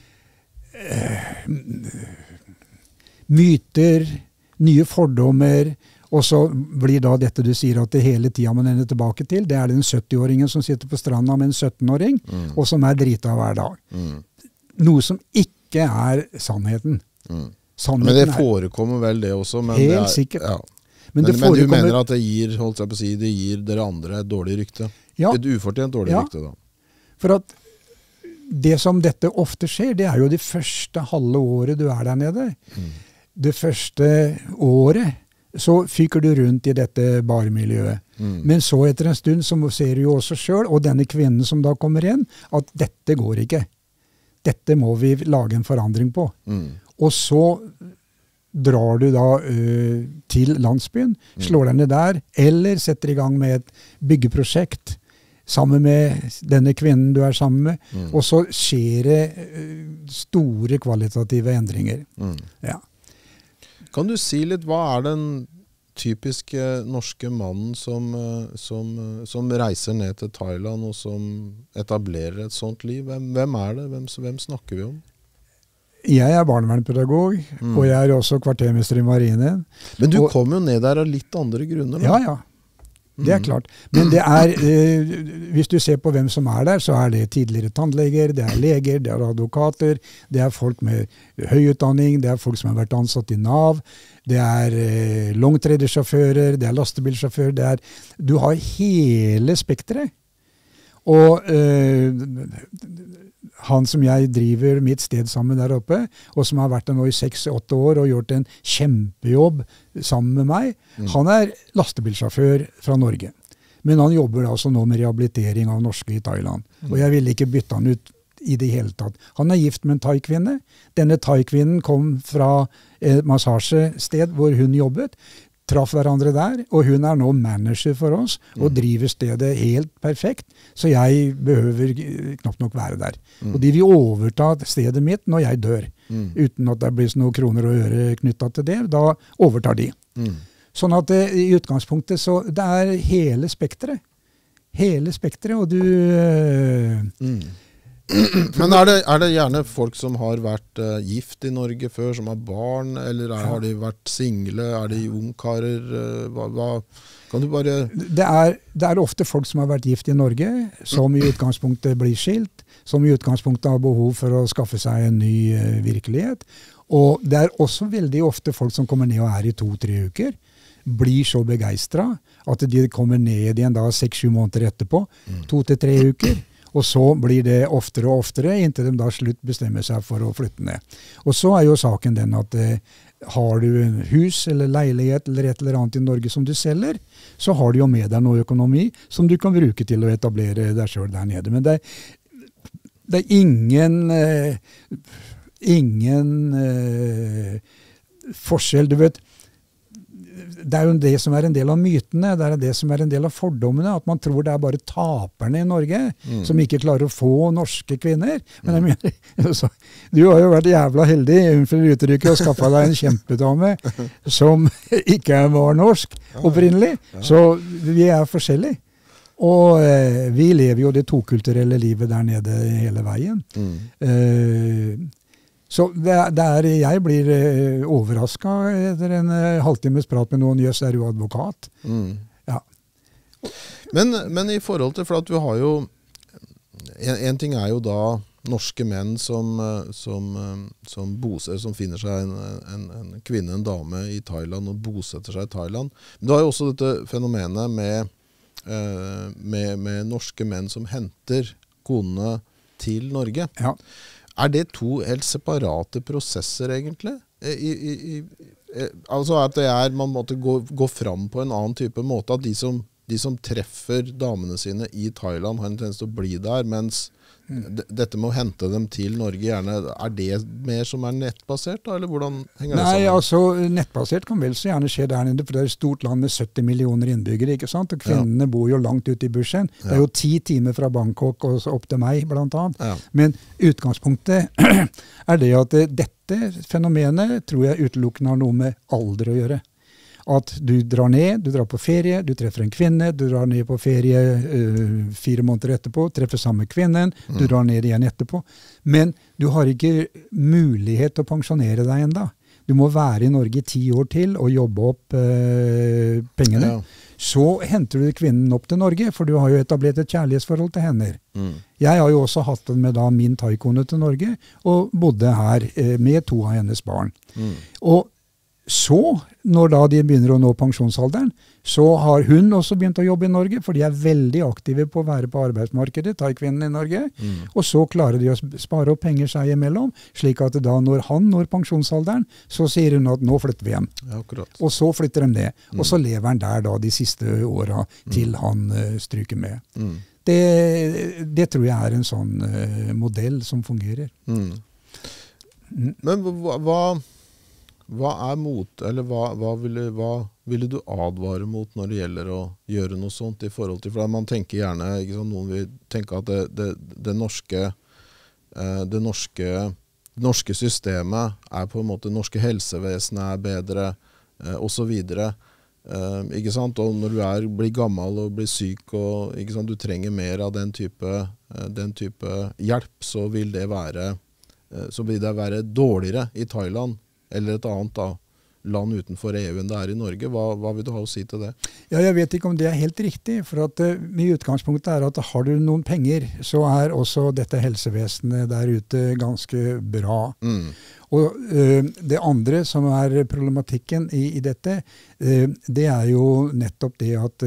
myter, nye fordommer, og så blir da dette du sier at det hele tiden man ender tilbake til, det er den 70-åringen som sitter på stranda med en 17-åring, og som er drita hver dag. Noe som ikke er sannheten. Men det forekommer vel det også. Men helt det er, sikkert. Ja. Men du mener at det gir, holdt jeg på å si, det gir dere andre et dårlig rykte? Ja. Et ufortjent dårlig rykte da? For at det som dette ofte skjer, det er jo det første halve året du er der nede. Det første året så fyker du rundt i dette barmiljøet. Men så etter en stund så ser du jo også selv, og denne kvinnen som da kommer inn, at dette går ikke. Dette må vi lage en forandring på. Og så drar du da til landsbyen, slår deg ned der, eller setter i gang med et byggeprosjekt sammen med denne kvinnen du er sammen med, og så skjer det store kvalitative endringer. Ja. Kan du si litt, hva er den typiske norske mannen som reiser ned til Thailand og som etablerer et sånt liv? Hvem er det? Hvem snakker vi om? Jeg er barnevernspedagog, og jeg er også kvartermester i marinen. Men du kom jo ned der av litt andre grunner. Da. Ja. Det er klart. Men det er, hvis du ser på hvem som er der, så er det tidligere tannleger, det er leger, det er advokater, det er folk med høy utdanning, det er folk som har vært ansatt i NAV, det er longtradersjåfører, det er lastebilsjåfører, du har hele spektret. Og han som jeg driver mitt sted sammen der oppe, og som har vært der nå i 6-8 år og gjort en kjempejobb sammen med meg, han er lastebilsjåfør fra Norge. Men han jobber altså nå med rehabilitering av norske i Thailand. Og jeg ville ikke bytte han ut i det hele tatt. Han er gift med en thai-kvinne. Denne thai-kvinnen kom fra et massasjested hvor hun jobbet, traff hverandre der, og hun er nå manager for oss, og driver stedet helt perfekt, så jeg behøver knapt nok være der. Og de vil overta stedet mitt når jeg dør, uten at det blir noen kroner og øre knyttet til det, da overtar de. Sånn at i utgangspunktet, så det er hele spektret. Hele spektret, og du... Men er det gjerne folk som har vært gift i Norge før, som har barn, eller har de vært single, er de ungkarer, kan du bare... Det er ofte folk som har vært gift i Norge, som i utgangspunktet blir skilt, som i utgangspunktet har behov for å skaffe seg en ny virkelighet, og det er også veldig ofte folk som kommer ned og er i 2-3 uker, blir så begeistret at de kommer ned igjen da 6-7 måneder etterpå, 2-3 uker, og så blir det oftere og oftere, inntil de da slutt bestemmer seg for å flytte ned. Og så er jo saken den at har du en hus eller leilighet eller et eller annet i Norge som du selger, så har du jo med deg noe økonomi som du kan bruke til å etablere deg selv der nede. Men det er ingen forskjell, du vet. Det er jo det som er en del av mytene, det er det som er en del av fordommene, at man tror det er bare taperne i Norge som ikke klarer å få norske kvinner. Men jeg mener, du har jo vært jævla heldig innenfor uttrykket og skaffet deg en kjempedame som ikke var norsk opprinnelig, så vi er forskjellige. Og vi lever jo det tokulturelle livet der nede hele veien. Så jeg blir overrasket etter en halvtimes prat med noen, jøss, er du advokat? Ja. Men i forhold til, for at du har jo, en ting er jo da norske menn som finner seg en kvinne, en dame i Thailand og bosetter seg i Thailand. Men du har jo også dette fenomenet med norske menn som henter konene til Norge. Ja. Er det to helt separate prosesser egentlig? Altså at man måtte gå fram på en annen type måte, at de som de som treffer damene sine i Thailand har en tendens til å bli der, mens dette med å hente dem til Norge gjerne, det mer som nettbasert da, eller hvordan henger det sammen? Nei, altså nettbasert kan vel så gjerne skje der nede, for det et stort land med 70 millioner innbyggere, ikke sant? Og kvinnene bor jo langt ute i bushen. Det jo 10 timer fra Bangkok og opp til meg, blant annet. Ja. Men utgangspunktet det at dette fenomenet tror jeg utelukkende har noe med alder å gjøre. At du drar ned, du drar på ferie, du treffer en kvinne, du drar ned på ferie 4 måneder etterpå, treffer samme kvinnen, du drar ned igjen etterpå. Men du har ikke mulighet til å pensjonere deg enda. Du må være i Norge 10 år til og jobbe opp pengene. Ja. Så henter du kvinnen opp til Norge, for du har jo etablert et kjærlighetsforhold til henne. Jeg har jo også hatt den med da min thaikone til Norge, og bodde her med 2 av hennes barn. Og så, når da de begynner å nå pensjonsalderen, så har hun også begynt å jobbe i Norge, for de veldig aktive på å være på arbeidsmarkedet, thai-kvinnen i Norge. Og så klarer de å spare opp penger seg imellom, slik at da når han når pensjonsalderen, så sier hun at nå flytter vi hjem. Ja, akkurat. Og så flytter de ned. Og så lever han der da de siste årene til han stryker med. Det tror jeg en sånn modell som fungerer. Men hva ville du advare mot når det gjelder å gjøre noe sånt i forhold til, for man tenker gjerne, ikke sant, noen vil tenke at det norske systemet på en måte, det norske helsevesenet bedre, og så videre, ikke sant, og når du blir gammel og blir syk, og ikke sant, du trenger mer av den type hjelp, så vil det være dårligere i Thailand, eller et annet land utenfor EU enn det i Norge. Hva vil du ha å si til det? Ja, jeg vet ikke om det helt riktig, for at min utgangspunkt at har du noen penger, så også dette helsevesenet der ute ganske bra. Og det andre som problematikken i dette, det jo nettopp det at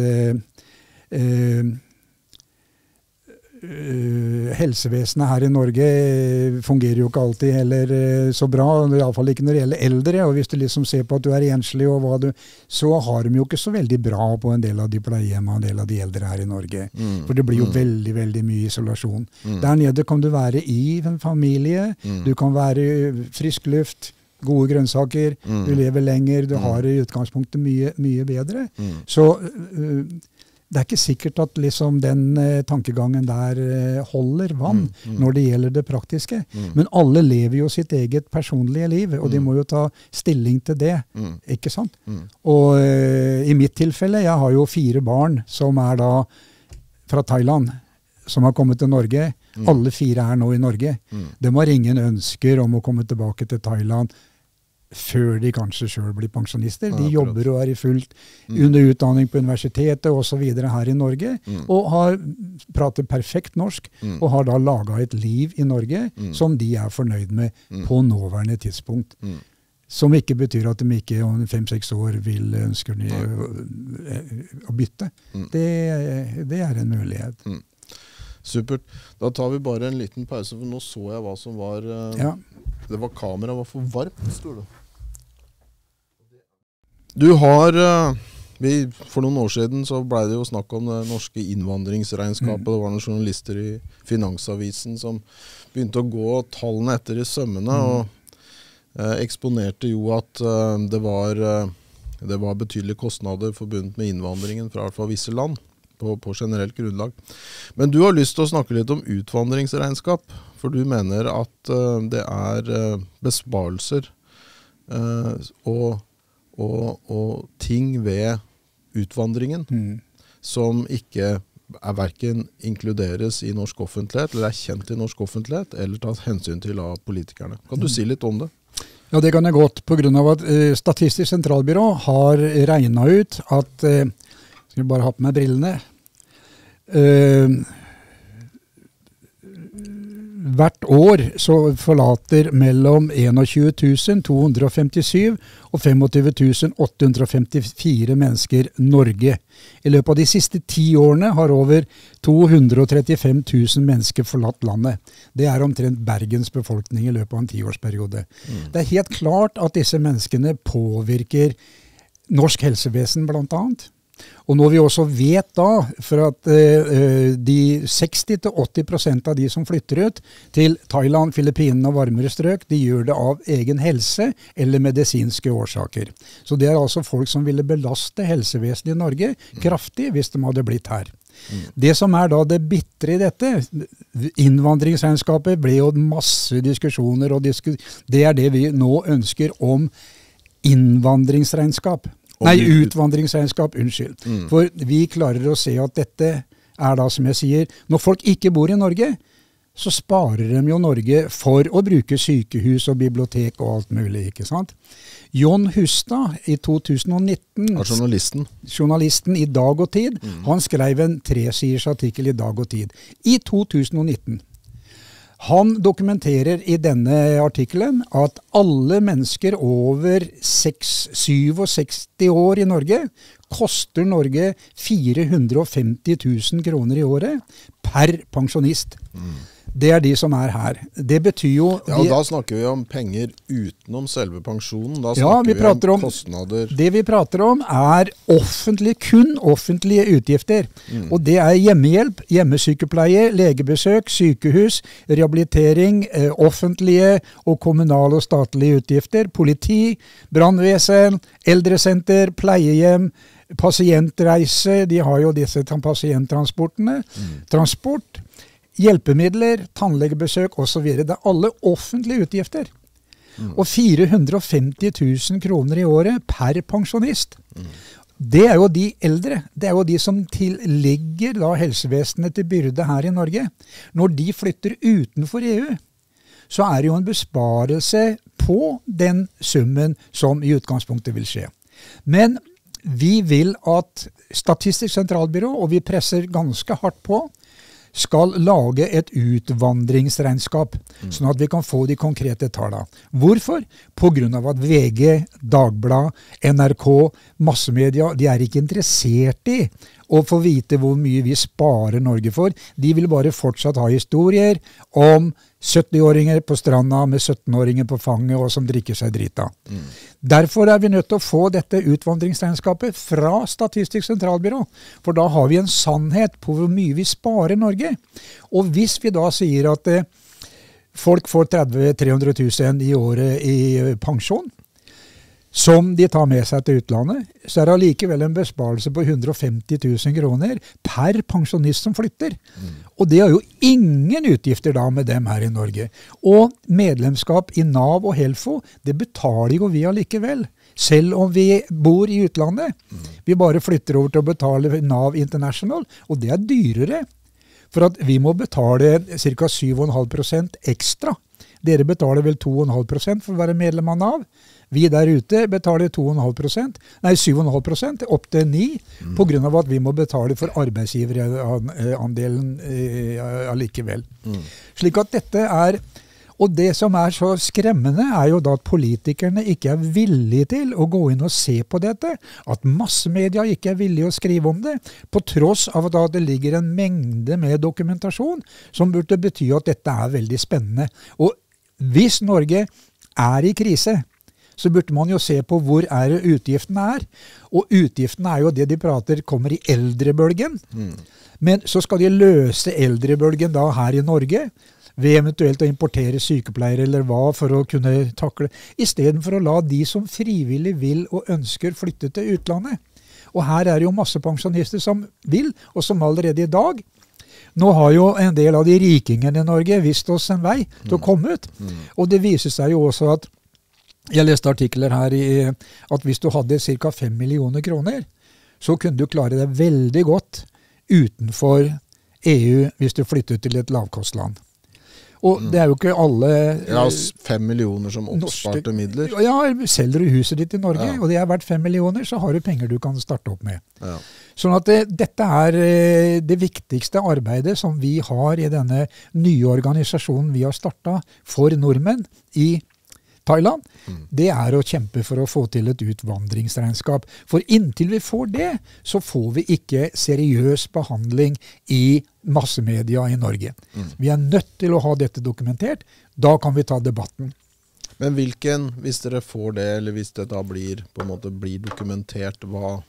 helsevesenet her i Norge fungerer jo ikke alltid heller så bra, i alle fall ikke når det gjelder eldre, og hvis du liksom ser på at du enslig, så har de jo ikke så veldig bra på en del av de pleiehjem og en del av de eldre her i Norge. For det blir jo veldig, veldig mye isolasjon. Der nede kan du være i en familie, du kan være frisk luft, gode grønnsaker, du lever lenger, du har i utgangspunktet mye bedre. Så det ikke sikkert at liksom den tankegangen der holder vann når det gjelder det praktiske. Men alle lever jo sitt eget personlige liv, og de må jo ta stilling til det, ikke sant? Og i mitt tilfelle, jeg har jo 4 barn som da fra Thailand, som har kommet til Norge. Alle 4 nå i Norge. De har ingen ønsker om å komme tilbake til Thailand før de kanskje selv blir pensjonister. De jobber og i fullt under utdanning på universitetet og så videre her i Norge, og prater perfekt norsk, og har da laget et liv i Norge som de fornøyd med på nåværende tidspunkt. Som ikke betyr at de ikke om 5-6 år vil ønske å bytte. Det en mulighet. Supert. Da tar vi bare en liten pause, for nå så jeg hva som var... Det var kameraet var for varmt, står det. Du har, for noen år siden så ble det jo snakk om det norske innvandringsregnskapet. Det var noen journalister i Finansavisen som begynte å gå tallene etter i sømmene, og eksponerte jo at det var betydelige kostnader forbundet med innvandringen fra i hvert fall visse land. På generelt grunnlag. Men du har lyst til å snakke litt om utvandringsregnskap, for du mener at det besparelser og ting ved utvandringen som ikke hverken inkluderes i norsk offentlighet, eller kjent i norsk offentlighet, eller tatt hensyn til av politikerne. Kan du si litt om det? Ja, det kan jeg godt, på grunn av at Statistisk sentralbyrå har regnet ut at skal vi bare ha på meg brillene. Hvert år så forlater mellom 21 257 og 25 854 mennesker Norge. I løpet av de siste 10 årene har over 235 000 mennesker forlatt landet. Det omtrent Bergens befolkning i løpet av en 10-årsperiode. Det helt klart at disse menneskene påvirker norsk helsevesen blant annet. Og når vi også vet da, for at de 60-80% av de som flytter ut til Thailand, Filippinene og varmere strøk, de gjør det av egen helse eller medisinske årsaker. Så det altså folk som ville belaste helsevesenet i Norge kraftig hvis de hadde blitt her. Det som da det bitre i dette, innvandringsregnskapet ble jo masse diskusjoner, og det det vi nå ønsker om innvandringsregnskap. Nei, utvandringsregnskap, unnskyld. For vi klarer å se at dette da, som jeg sier, når folk ikke bor i Norge, så sparer de jo Norge for å bruke sykehus og bibliotek og alt mulig, ikke sant? John Hustad i 2019, journalisten i Dag og Tid, han skrev en 3-siders artikkel i Dag og Tid i 2019. Han dokumenterer i denne artikkelen at alle mennesker over 67 år i Norge koster Norge 450 000 kroner i året per pensjonist. Det de som her. Det betyr jo... Ja, og da snakker vi om penger utenom selve pensjonen. Da snakker vi om kostnader. Det vi prater om kun offentlige utgifter. Og det hjemmehjelp, hjemmesykepleie, legebesøk, sykehus, rehabilitering, offentlige og kommunale og statlige utgifter, politi, brandvesen, eldresenter, pleiehjem, pasientreise, de har jo disse pasienttransportene, transport, hjelpemidler, tannlegebesøk og så videre. Det alle offentlige utgifter. Og 450 000 kroner i året per pensjonist. Det jo de eldre. Det jo de som ligger da helsevesenet til byrde her i Norge. Når de flytter utenfor EU, så det jo en besparelse på den summen som i utgangspunktet vil skje. Men vi vil at Statistisk sentralbyrå, og vi presser ganske hardt på, skal lage et utvandringsregnskap, sånn at vi kan få de konkrete tallene. Hvorfor? På grunn av at VG, Dagblad, NRK, massemedia, de ikke interessert i å få vite hvor mye vi sparer Norge for. De vil bare fortsatt ha historier om 70-åringer på stranda med 17-åringer på fanget og som drikker seg drita. Derfor vi nødt til å få dette utvandringsregnskapet fra Statistisk sentralbyrå, for da har vi en sannhet på hvor mye vi sparer Norge. Og hvis vi da sier at folk får 30-300 000 i året i pensjon, som de tar med seg til utlandet, så det allikevel en besparelse på 150 000 kroner per pensjonist som flytter. Og det jo ingen utgifter da med dem her i Norge. Og medlemskap i NAV og Helfo, det betaler jo vi allikevel, selv om vi bor i utlandet. Vi bare flytter over til å betale NAV International, og det dyrere. For at vi må betale ca. 7,5% ekstra. Dere betaler vel 2,5% for å være medlem av NAV. Vi der ute betaler 7,5%, opp til 9%, på grunn av at vi må betale for arbeidsgiverandelen allikevel. Slik at dette og det som så skremmende jo da at politikerne ikke villige til å gå inn og se på dette, at massemedia ikke villige å skrive om det, på tross av at det ligger en mengde med dokumentasjon som burde bety at dette veldig spennende. Og hvis Norge i krise, så burde man jo se på hvor utgiftene og utgiftene jo det de prater kommer i eldrebølgen. Men så skal de løse eldrebølgen da her i Norge, ved eventuelt å importere sykepleiere eller hva for å kunne takle, i stedet for å la de som frivillig vil og ønsker flytte til utlandet. Og her jo masse pensjonister som vil, og som allerede i dag. Nå har jo en del av de rikingene i Norge vist oss en vei til å komme ut. Og det viser seg jo også at jeg leste artikler her at hvis du hadde ca. 5 millioner kroner, så kunne du klare deg veldig godt utenfor EU hvis du flyttet til et lavkostland. Og det jo ikke alle... Ja, 5 millioner som oppsparte midler. Ja, selger du huset ditt i Norge, og det verdt 5 millioner, så har du penger du kan starte opp med. Ja. Sånn at dette det viktigste arbeidet som vi har i denne nye organisasjonen vi har startet for nordmenn i Thailand, det å kjempe for å få til et utvandringsregnskap. For inntil vi får det, så får vi ikke seriøs behandling i massemedia i Norge. Vi nødt til å ha dette dokumentert, da kan vi ta debatten. Men hvis dere får det, eller hvis det da blir dokumentert,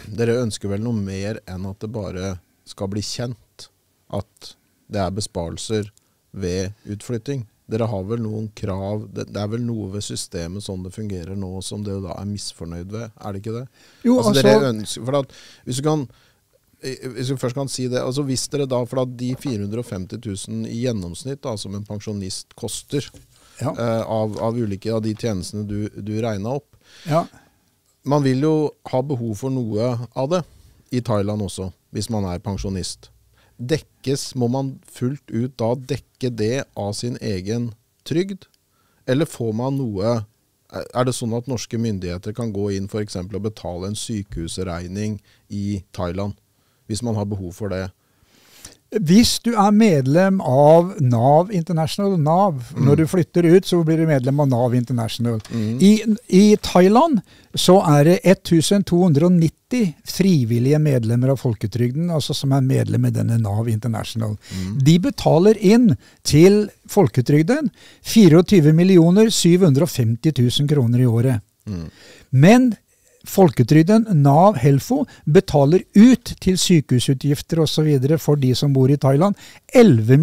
dere ønsker vel noe mer enn at det bare skal bli kjent at det besparelser ved utflytting. Dere har vel noen krav, det vel noe ved systemet sånn det fungerer nå som dere da misfornøyd ved, det ikke det? Jo, altså dere ønsker, for at hvis du først kan si det, altså hvis dere da, for at de 450 000 i gjennomsnitt da, som en pensjonist koster, av ulike av de tjenestene du regnet opp, man vil jo ha behov for noe av det i Thailand også, hvis man pensjonist. Må man fullt ut da dekke det av sin egen trygd? Eller får man noe, det sånn at norske myndigheter kan gå inn for eksempel og betale en sykehusregning i Thailand, hvis man har behov for det? Hvis du medlem av NAV International, når du flytter ut, så blir du medlem av NAV International. I Thailand så det 1290 frivillige medlemmer av Folketrygden, altså som medlem i denne NAV International. De betaler inn til Folketrygden 24 750 000 kroner i året. Men Folketrygden, NAV, Helfo, betaler ut til sykehusutgifter og så videre for de som bor i Thailand 11,7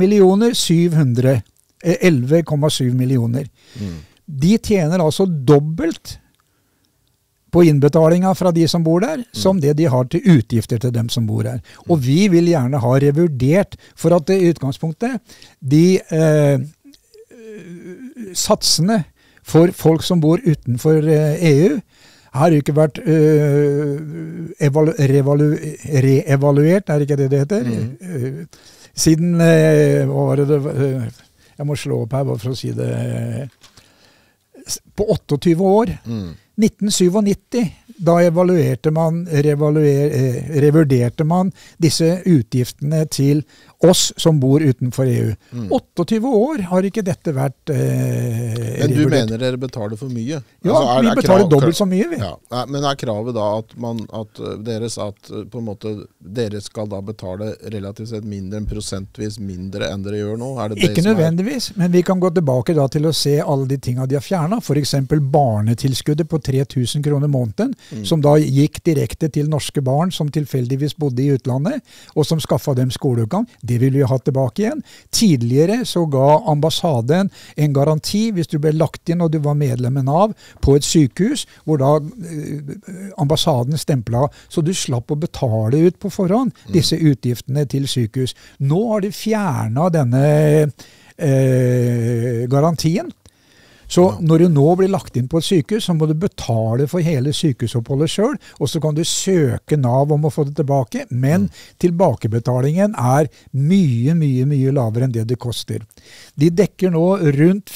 millioner. De tjener altså dobbelt på innbetalinga fra de som bor der, som det de har til utgifter til dem som bor her. Og vi vil gjerne ha revurdert for at i utgangspunktet de satsene for folk som bor utenfor EU har ikke vært reevaluert, det ikke det heter? Siden, hva var det, jeg må slå opp her bare for å si det, på 28 år, 1997, da revurderte man disse utgiftene til oss som bor utenfor EU. 28 år har ikke dette vært Men du mener dere betaler for mye? Ja, altså, vi betaler dobbelt så mye, vi. Ja. Men kravet da at på en måte, dere skal da betale relativt sett mindre enn prosentvis mindre enn dere gjør nå? Ikke nødvendigvis, men vi kan gå tilbake da til å se alle de tingene de har fjernet. For eksempel barnetilskuddet på 3000 kroner måneden, som da gikk direkte til norske barn som tilfeldigvis bodde i utlandet, og som skaffet dem skoleutgang. Det vil vi ha tilbake igjen. Tidligere så ga ambassaden en garanti hvis du ble lagt inn og du var medlemmen av på et sykehus, hvor da ambassaden stemplet, så du slapp å betale ut på forhånd disse utgiftene til sykehus. Nå har de fjernet denne garantien. Så når du nå blir lagt inn på et sykehus, så må du betale for hele sykehusoppholdet selv, og så kan du søke NAV om å få det tilbake, men tilbakebetalingen mye, mye, mye lavere enn det det koster. De dekker nå rundt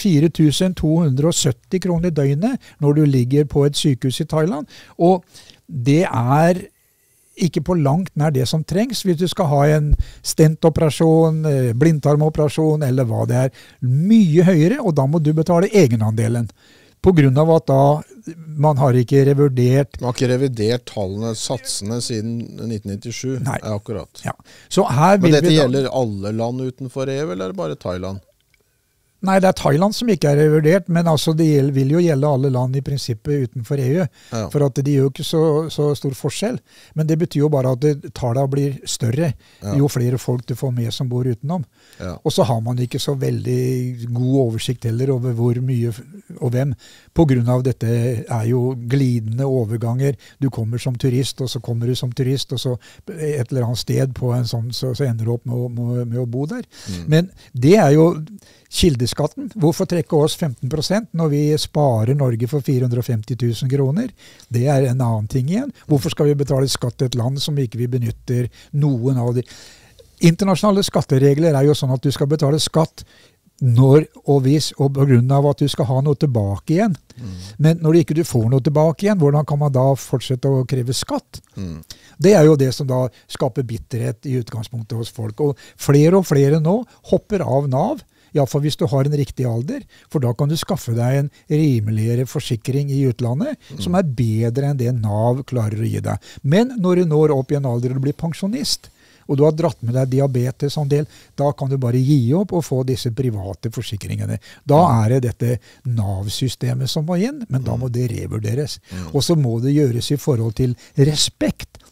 4.270 kroner i døgnet når du ligger på et sykehus i Thailand, og det ikke på langt nær det som trengs hvis du skal ha en stentoperasjon, blindtarmoperasjon eller hva det mye høyere, og da må du betale egenandelen. På grunn av at da man har ikke revurdert... Man har ikke revidert tallene, satsene siden 1997. Nei. Akkurat. Ja. Så her vil Men dette gjelder alle land utenfor EU, eller bare Thailand? Nei, det Thailand som ikke revurdert, men altså det vil jo gjelde alle land i prinsippet utenfor EU, for at det gjør ikke så stor forskjell. Men det betyr jo bare at tallene blir større, jo flere folk du får med som bor utenom. Og så har man ikke så veldig god oversikt heller over hvor mye og hvem. På grunn av dette jo glidende overganger. Du kommer som turist, og så kommer du som turist, og så et eller annet sted på en sånn, så ender du opp med å bo der. Men det jo kildeskatten. Hvorfor trekke oss 15% når vi sparer Norge for 450 000 kroner? Det en annen ting igjen. Hvorfor skal vi betale skatt til et land som ikke vi benytter noen av de? Internasjonale skatteregler jo sånn at du skal betale skatt når og hvis, og på grunn av at du skal ha noe tilbake igjen. Men når ikke du får noe tilbake igjen, hvordan kan man da fortsette å kreve skatt? Det jo det som da skaper bitterhet i utgangspunktet hos folk. Og flere nå hopper av NAV, i hvert fall hvis du har en riktig alder, for da kan du skaffe deg en rimeligere forsikring i utlandet, som bedre enn det NAV klarer å gi deg. Men når du når opp i en alder og du blir pensjonist, og du har dratt med deg diabetes og en del, da kan du bare gi opp og få disse private forsikringene. Da det dette NAV-systemet som må inn, men da må det revurderes. Og så må det gjøres i forhold til respekt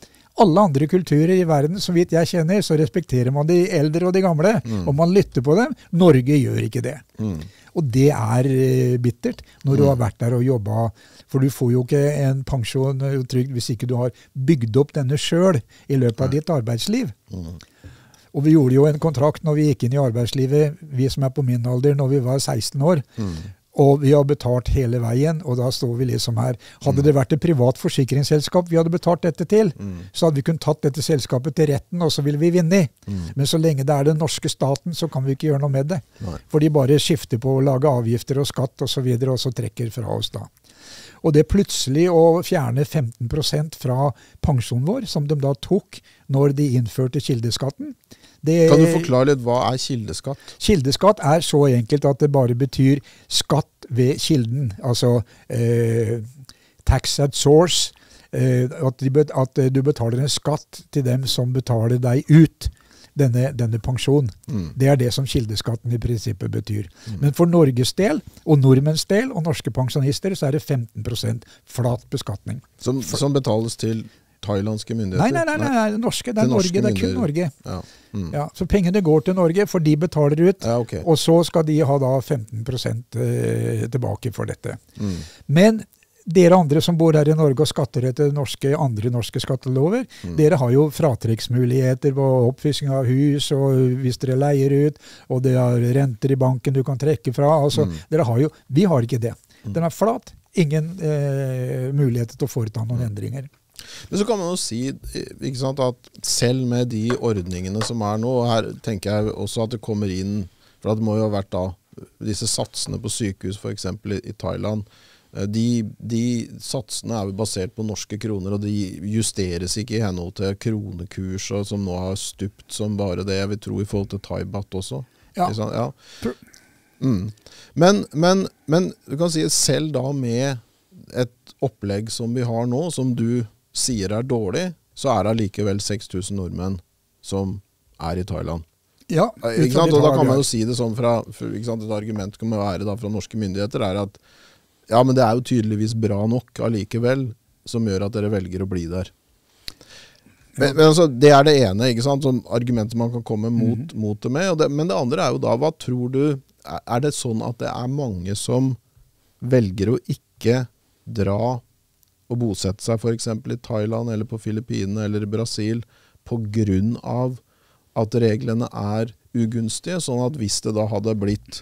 alle andre kulturer i verden, så vidt jeg kjenner, så respekterer man de eldre og de gamle, og man lytter på dem. Norge gjør ikke det. Og det bittert når du har vært der og jobbet, for du får jo ikke en pensjon og trygd hvis ikke du har bygd opp denne selv i løpet av ditt arbeidsliv. Og vi gjorde jo en kontrakt når vi gikk inn i arbeidslivet, vi som på min alder, når vi var 16 år, og vi har betalt hele veien, og da står vi liksom her. Hadde det vært et privat forsikringsselskap vi hadde betalt dette til, så hadde vi kunnet tatt dette selskapet til retten, og så ville vi vinne. Men så lenge det den norske staten, så kan vi ikke gjøre noe med det. For de bare skifter på å lage avgifter og skatt og så videre, og så trekker fra oss da. Og det plutselig å fjerne 15% fra pensjonen vår, som de da tok når de innførte kildeskatten. Kan du forklare litt, hva kildeskatt? Kildeskatt så enkelt at det bare betyr skatt ved kilden, altså tax at source, at du betaler en skatt til dem som betaler deg ut denne pensjonen. Det det som kildeskatten i prinsippet betyr. Men for Norges del, og nordmenns del, og norske pensjonister, så det 15% flat beskatning. Som betales til thailandske myndigheter? Nei, norske, det Norge, det kun Norge. Ja, så pengene går til Norge, for de betaler ut, og så skal de ha da 15% tilbake for dette. Men dere andre som bor her i Norge og skatter etter andre norske skattelover, dere har jo fratrekksmuligheter på oppfiskning av hus, og hvis dere leier ut, og det renter i banken du kan trekke fra, altså, vi har ikke det. Den flat, ingen mulighet til å foreta noen endringer. Men så kan man jo si, ikke sant, at selv med de ordningene som nå, og her tenker jeg også at det kommer inn, for det må jo ha vært da, disse satsene på sykehus for eksempel i Thailand, de satsene jo basert på norske kroner, og de justeres ikke i henhold til kronekurs, som nå har stupt som bare det, jeg vil tro i forhold til Thai Baht også. Ja. Men du kan si, selv da med et opplegg som vi har nå, som du sier dårlig, så det likevel 6000 nordmenn som i Thailand. Ja. Ikke sant? Og da kan man jo si det sånn ikke sant? Et argument kan være da fra norske myndigheter at ja, men det jo tydeligvis bra nok allikevel, som gjør at dere velger å bli der. Men altså, det det ene, ikke sant? Som argumentet man kan komme mot det med. Men det andre jo da, hva tror du, det sånn at det mange som velger å ikke dra og bosette seg for eksempel i Thailand eller på Filippinene eller i Brasil på grunn av at reglene ugunstige, sånn at hvis det hadde blitt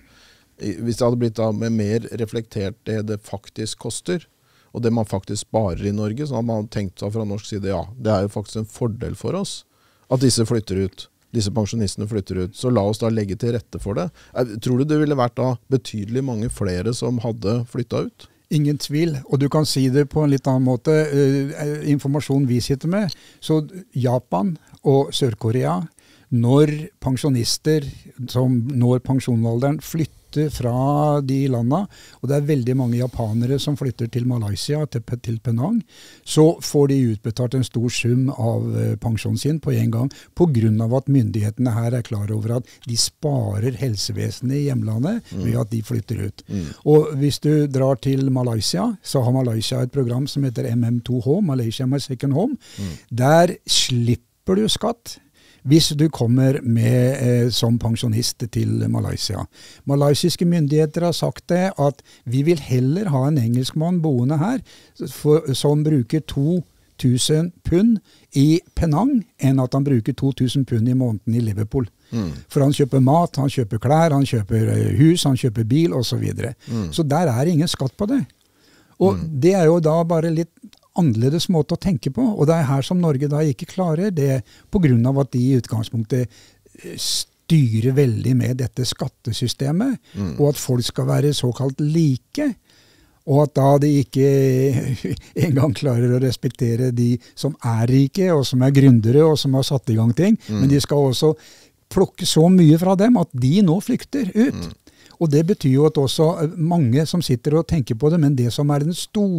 da med mer reflektert det faktisk koster, og det man faktisk sparer i Norge, så hadde man tenkt seg fra norsk side, ja, det jo faktisk en fordel for oss at disse flytter ut, disse pensjonistene flytter ut, så la oss da legge til rette for det. Tror du det ville vært da betydelig mange flere som hadde flyttet ut? Ingen tvil, og du kan si det på en litt annen måte. Informasjon vi sitter med, så Japan og Sør-Korea, når pensjonister som når pensjonalderen flytter fra de landene, og det veldig mange japanere som flytter til Malaysia, til Penang, så får de utbetalt en stor sum av pensjonen sin på en gang, på grunn av at myndighetene her klar over at de sparer helsevesenet i hjemlandet ved at de flytter ut. Og hvis du drar til Malaysia, så har Malaysia et program som heter MM2H, Malaysia My Second Home. Der slipper du skatt hvis du kommer med som pensjonist til Malaysia. Malaysiske myndigheter har sagt det at vi vil heller ha en engelskmann boende her som bruker 2000 pund i Penang enn at han bruker 2000 pund i måneden i Liverpool. For han kjøper mat, han kjøper klær, han kjøper hus, han kjøper bil og så videre. Så der ingen skatt på det. Og det jo da bare litt annerledes måte å tenke på, og det her som Norge da ikke klarer, det på grunn av at de i utgangspunktet styrer veldig med dette skattesystemet, og at folk skal være såkalt like, og at da de ikke engang klarer å respektere de som rike, og som gründere, og som har satt i gang ting, men de skal også plukke så mye fra dem at de nå flykter ut. Og det betyr jo at også mange som sitter og tenker på det, men det som den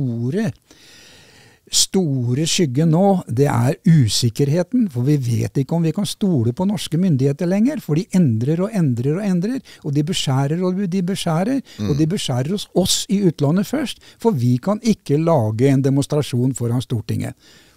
store skyggen nå, det usikkerheten, for vi vet ikke om vi kan stole på norske myndigheter lenger, for de endrer og endrer og endrer, og de beskjærer og de beskjærer, og de beskjærer oss i utlandet først, for vi kan ikke lage en demonstrasjon foran Stortinget.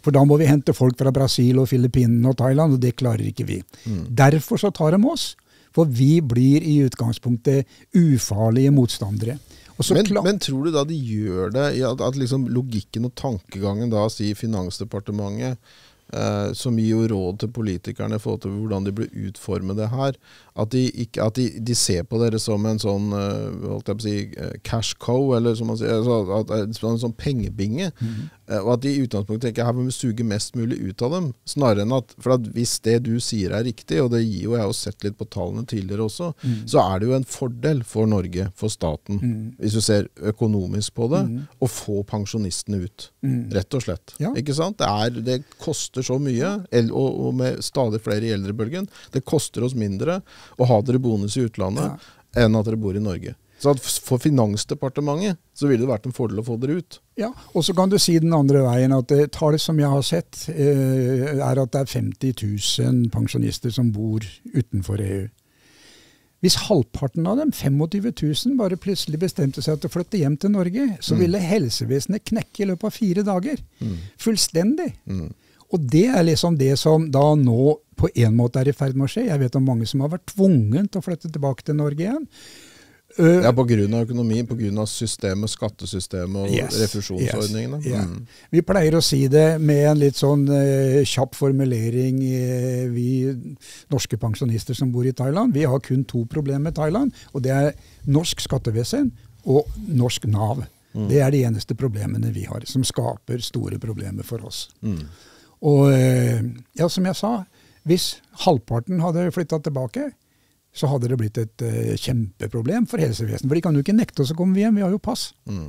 For da må vi hente folk fra Brasil og Filippinene og Thailand, og det klarer ikke vi. Derfor så tar de oss, for vi blir i utgangspunktet ufarlige motstandere. Men tror du da de gjør det, at liksom logikken og tankegangen da, sier Finansdepartementet, som gir jo råd til politikerne i forhold til hvordan de blir utformet det her, at de ser på dere som en sånn holdt jeg på å si, cash cow, eller som man sier, en sånn pengebinge, og at de i utgangspunktet tenker her må vi suge mest mulig ut av dem, snarere enn for at hvis det du sier er riktig, og det gir jo, jeg har jo sett litt på tallene tidligere også, så er det jo en fordel for Norge, for staten, hvis du ser økonomisk på det, å få pensjonistene ut, rett og slett. Ja. Ikke sant? Det koster så mye, og med stadig flere i eldrebølgen, det koster oss mindre å ha dere bonus i utlandet enn at dere bor i Norge. Så at for Finansdepartementet så ville det vært en fordel å få dere ut. Ja, og så kan du si den andre veien at tallet som jeg har sett er at det er 50 000 pensjonister som bor utenfor EU. Hvis halvparten av dem, 25 000, bare plutselig bestemte seg til å flytte hjem til Norge, så ville helsevesenet knekke i løpet av 4 dager. Fullstendig. Og det er liksom det som da nå på en måte er i ferd med å skje. Jeg vet om mange som har vært tvungen til å flytte tilbake til Norge igjen. Ja, på grunn av økonomi, på grunn av systemet, skattesystemet og refusjonsordningene. Vi pleier å si det med en litt sånn kjapp formulering, vi norske pensjonister som bor i Thailand. Vi har kun 2 problemer med Thailand, og det er norsk skattevesen og norsk NAV. Det er de eneste problemene vi har, som skaper store problemer for oss. Og ja, som jeg sa, hvis halvparten hadde flyttet tilbake, så hadde det blitt et kjempeproblem for helsevesenet. For de kan jo ikke nekte oss å komme hjem, vi har jo pass.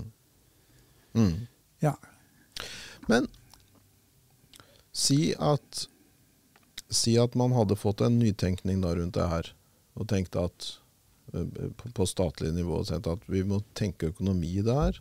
Ja. Men si at man hadde fått en nytenkning da rundt det her, og tenkte at på statlig nivå, at vi må tenke økonomi i det her,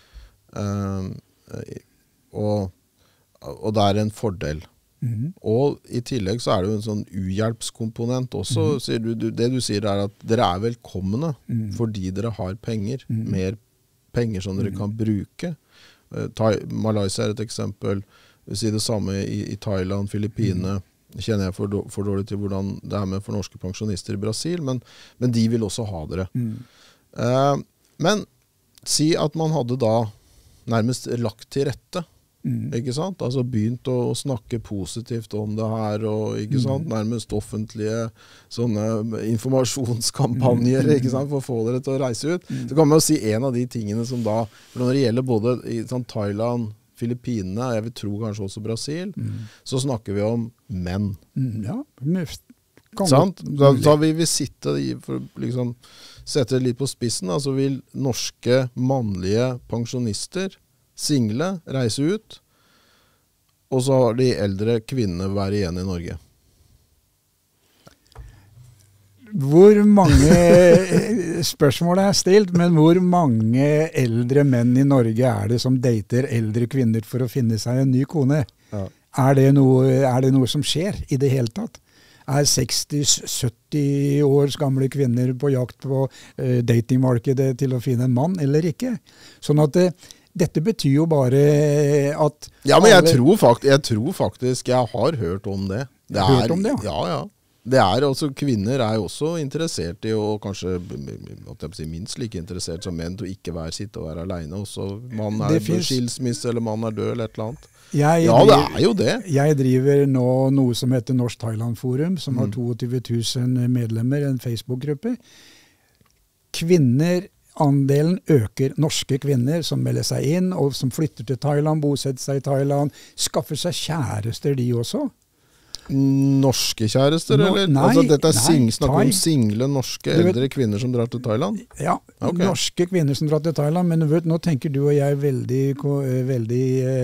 og det er en fordel. Og i tillegg så er det jo en sånn uhjelpskomponent også. Sier det du sier er at dere er velkomne fordi dere har penger, mer penger som dere kan bruke. Malaysia er et eksempel. Vi sier det samme i Thailand, Filippinene. Kjenner jeg for dårlig til hvordan det er med for norske pensjonister i Brasil, men de vil også ha dere. Men si at man hadde da nærmest lagt til rette, ikke sant? Altså begynt å snakke positivt om det her, og ikke sant? Nærmest offentlige sånne informasjonskampanjer, ikke sant? For å få dere til å reise ut. Så kan man jo si en av de tingene som da, for når det gjelder både i Thailand, Filippinene, jeg vil tro kanskje også Brasil, så snakker vi om menn. Ja, sant? Da vil vi sitte for å liksom sette det litt på spissen, altså vil norske mannlige pensjonister single, reise ut, og så har de eldre kvinnene være igjen i Norge. Hvor mange spørsmål er stilt, men hvor mange eldre menn i Norge er det som dater eldre kvinner for å finne seg en ny kone? Ja. Er det noe som skjer i det hele tatt? Er 60-70 års gamle kvinner på jakt på datingmarkedet til å finne en mann, eller ikke? Sånn at dette betyr jo bare at... Ja, men jeg tror faktisk jeg har hørt om det. Hørt om det, ja? Ja. Det er også, kvinner er jo også interessert i, og kanskje minst like interessert som menn, til å ikke sitte og være alene. Også man er skilsmisse, eller man er død, eller et eller annet. Det er jo det. Jeg driver nå noe som heter Norsk Thailand Forum, som har 22 000 medlemmer, en Facebook-gruppe. Andelen øker. Norske kvinner som melder seg inn, og som flytter til Thailand, bosetter seg i Thailand, skaffer seg kjærester de også. Norske kjærester, eller? Nei, altså, dette er snakk om single norske eldre kvinner som drar til Thailand? Ja, okay. Norske kvinner som drar til Thailand, men nå tenker du og jeg veldig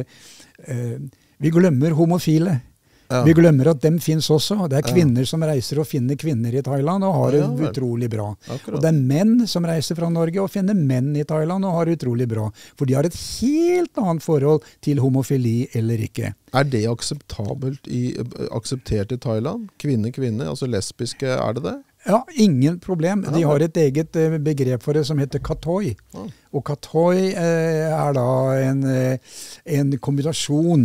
vi glemmer homofile. Ja. Vi glemmer at dem finnes også. Det er kvinner som reiser og finner kvinner i Thailand og har det utrolig bra. Akkurat. Og det er menn som reiser fra Norge og finner menn i Thailand og har det utrolig bra. For de har et helt annet forhold til homofili eller ikke. Er det akseptert i Thailand? Kvinne, altså lesbiske, er det det? Ja, ingen problem. De har et eget begrep for det som heter katoi. Og katoi er da en kombinasjon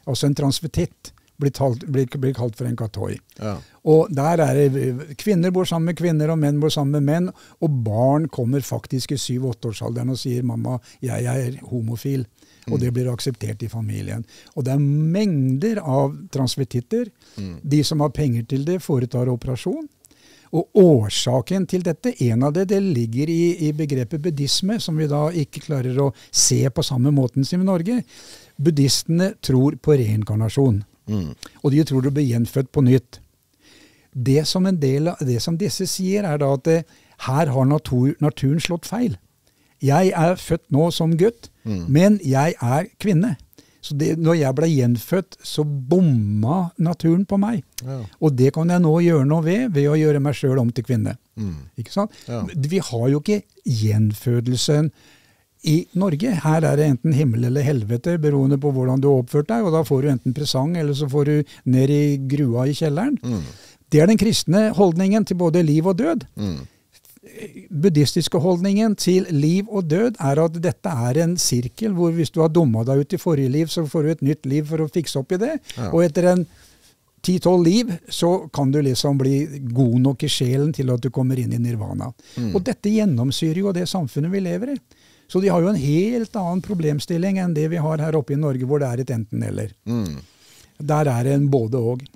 Altså en transvestitt blir kalt for en katoi. Ja. Og der det kvinner bor sammen med kvinner, og menn bor sammen med menn, og barn kommer faktisk i 7-8-årsalderen og sier, mamma, jeg er homofil. Og det blir akseptert i familien. Og det mengder av transvestitter. De som har penger til det, foretar operasjon. Og årsaken til dette, en av det ligger i begrepet buddhisme, som vi da ikke klarer å se på samme måten som i Norge. Buddhistene tror på reinkarnasjon. Og de tror det blir gjenfødt på nytt. Det som en del av det som disse sier, da at her har naturen slått feil. Jeg er født nå som gutt, men jeg er kvinne. Så når jeg ble gjenfødt, så bomma naturen på meg. Ja. Og det kan jeg nå gjøre noe ved å gjøre meg selv om til kvinne. Ikke sant? Ja. Vi har jo ikke gjenfødelsen i Norge. Her det enten himmel eller helvete, beroende på hvordan du har oppført deg, og da får du enten presang, eller så får du ned i grua i kjelleren. Det den kristne holdningen til både liv og død. Buddhistiske holdningen til liv og død at dette en sirkel hvor hvis du har dummet deg ut i forrige liv, så får du et nytt liv for å fikse opp i det. Ja. Og etter 10-12 liv så kan du liksom bli god nok i sjelen til at du kommer inn i nirvana. Og dette gjennomsyrer jo det samfunnet vi lever i. Så de har jo en helt annen problemstilling enn det vi har her oppe i Norge, hvor det et enten-eller. Der det en både-og.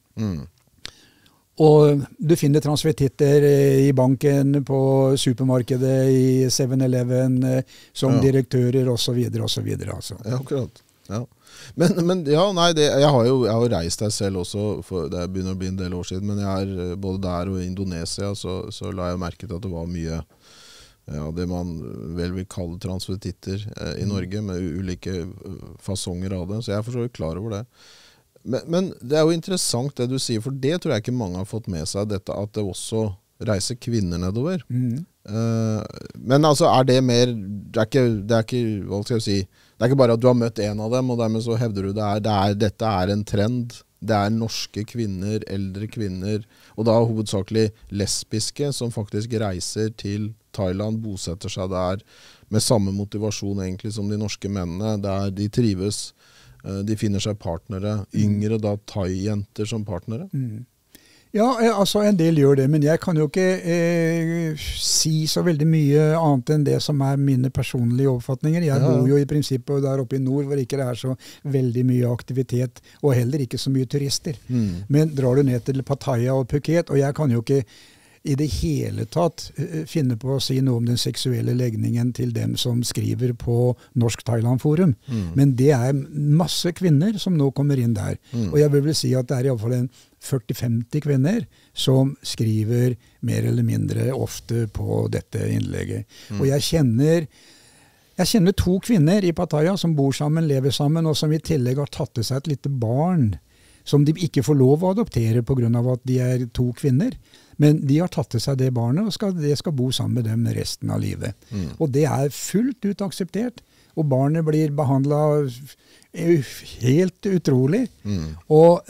Og du finner transvestitter i banken, på supermarkedet, i 7-Eleven, som direktører, og så videre, og så videre. Altså. Ja, akkurat. Ja. Men ja, nei, jeg har jo reist der selv også, for det begynner å bli en del år siden, men jeg både der og i Indonesia, så la jeg merke til at det var mye det man vel vil kalle transvestitter i Norge, med ulike fasonger av det, så jeg er for så vidt klar over det. Men det jo interessant det du sier, for det tror jeg ikke mange har fått med seg, dette at det også reiser kvinner nedover. Men altså, det mer, det ikke, hva skal jeg si, det ikke bare at du har møtt en av dem, og dermed så hevder du dette en trend. Det norske kvinner, eldre kvinner, og da hovedsakelig lesbiske, som faktisk reiser til Thailand, bosetter seg der, med samme motivasjon egentlig som de norske mennene, der de trives. De finner seg partnere, yngre da thai-jenter som partnere. Ja, altså en del gjør det, men jeg kan jo ikke si så veldig mye annet enn det som mine personlige oppfatninger. Jeg bor jo i prinsippet der oppe i nord, hvor ikke det så veldig mye aktivitet, og heller ikke så mye turister. Men drar du ned til Pattaya og Phuket, og jeg kan jo ikke i det hele tatt finne på å si noe om den seksuelle legningen til dem som skriver på Norsk Thailand Forum. Men det masse kvinner som nå kommer inn der. Og jeg vil vel si at det i alle fall 40-50 kvinner som skriver mer eller mindre ofte på dette innlegget. Og jeg kjenner 2 kvinner i Pattaya som bor sammen, lever sammen, og som i tillegg har tatt til seg et lite barn som de ikke får lov å adoptere på grunn av at de 2 kvinner. Men de har tatt til seg det barnet, og det skal bo sammen med dem resten av livet. Og det fullt ut akseptert. Og barnet blir behandlet helt utrolig. Og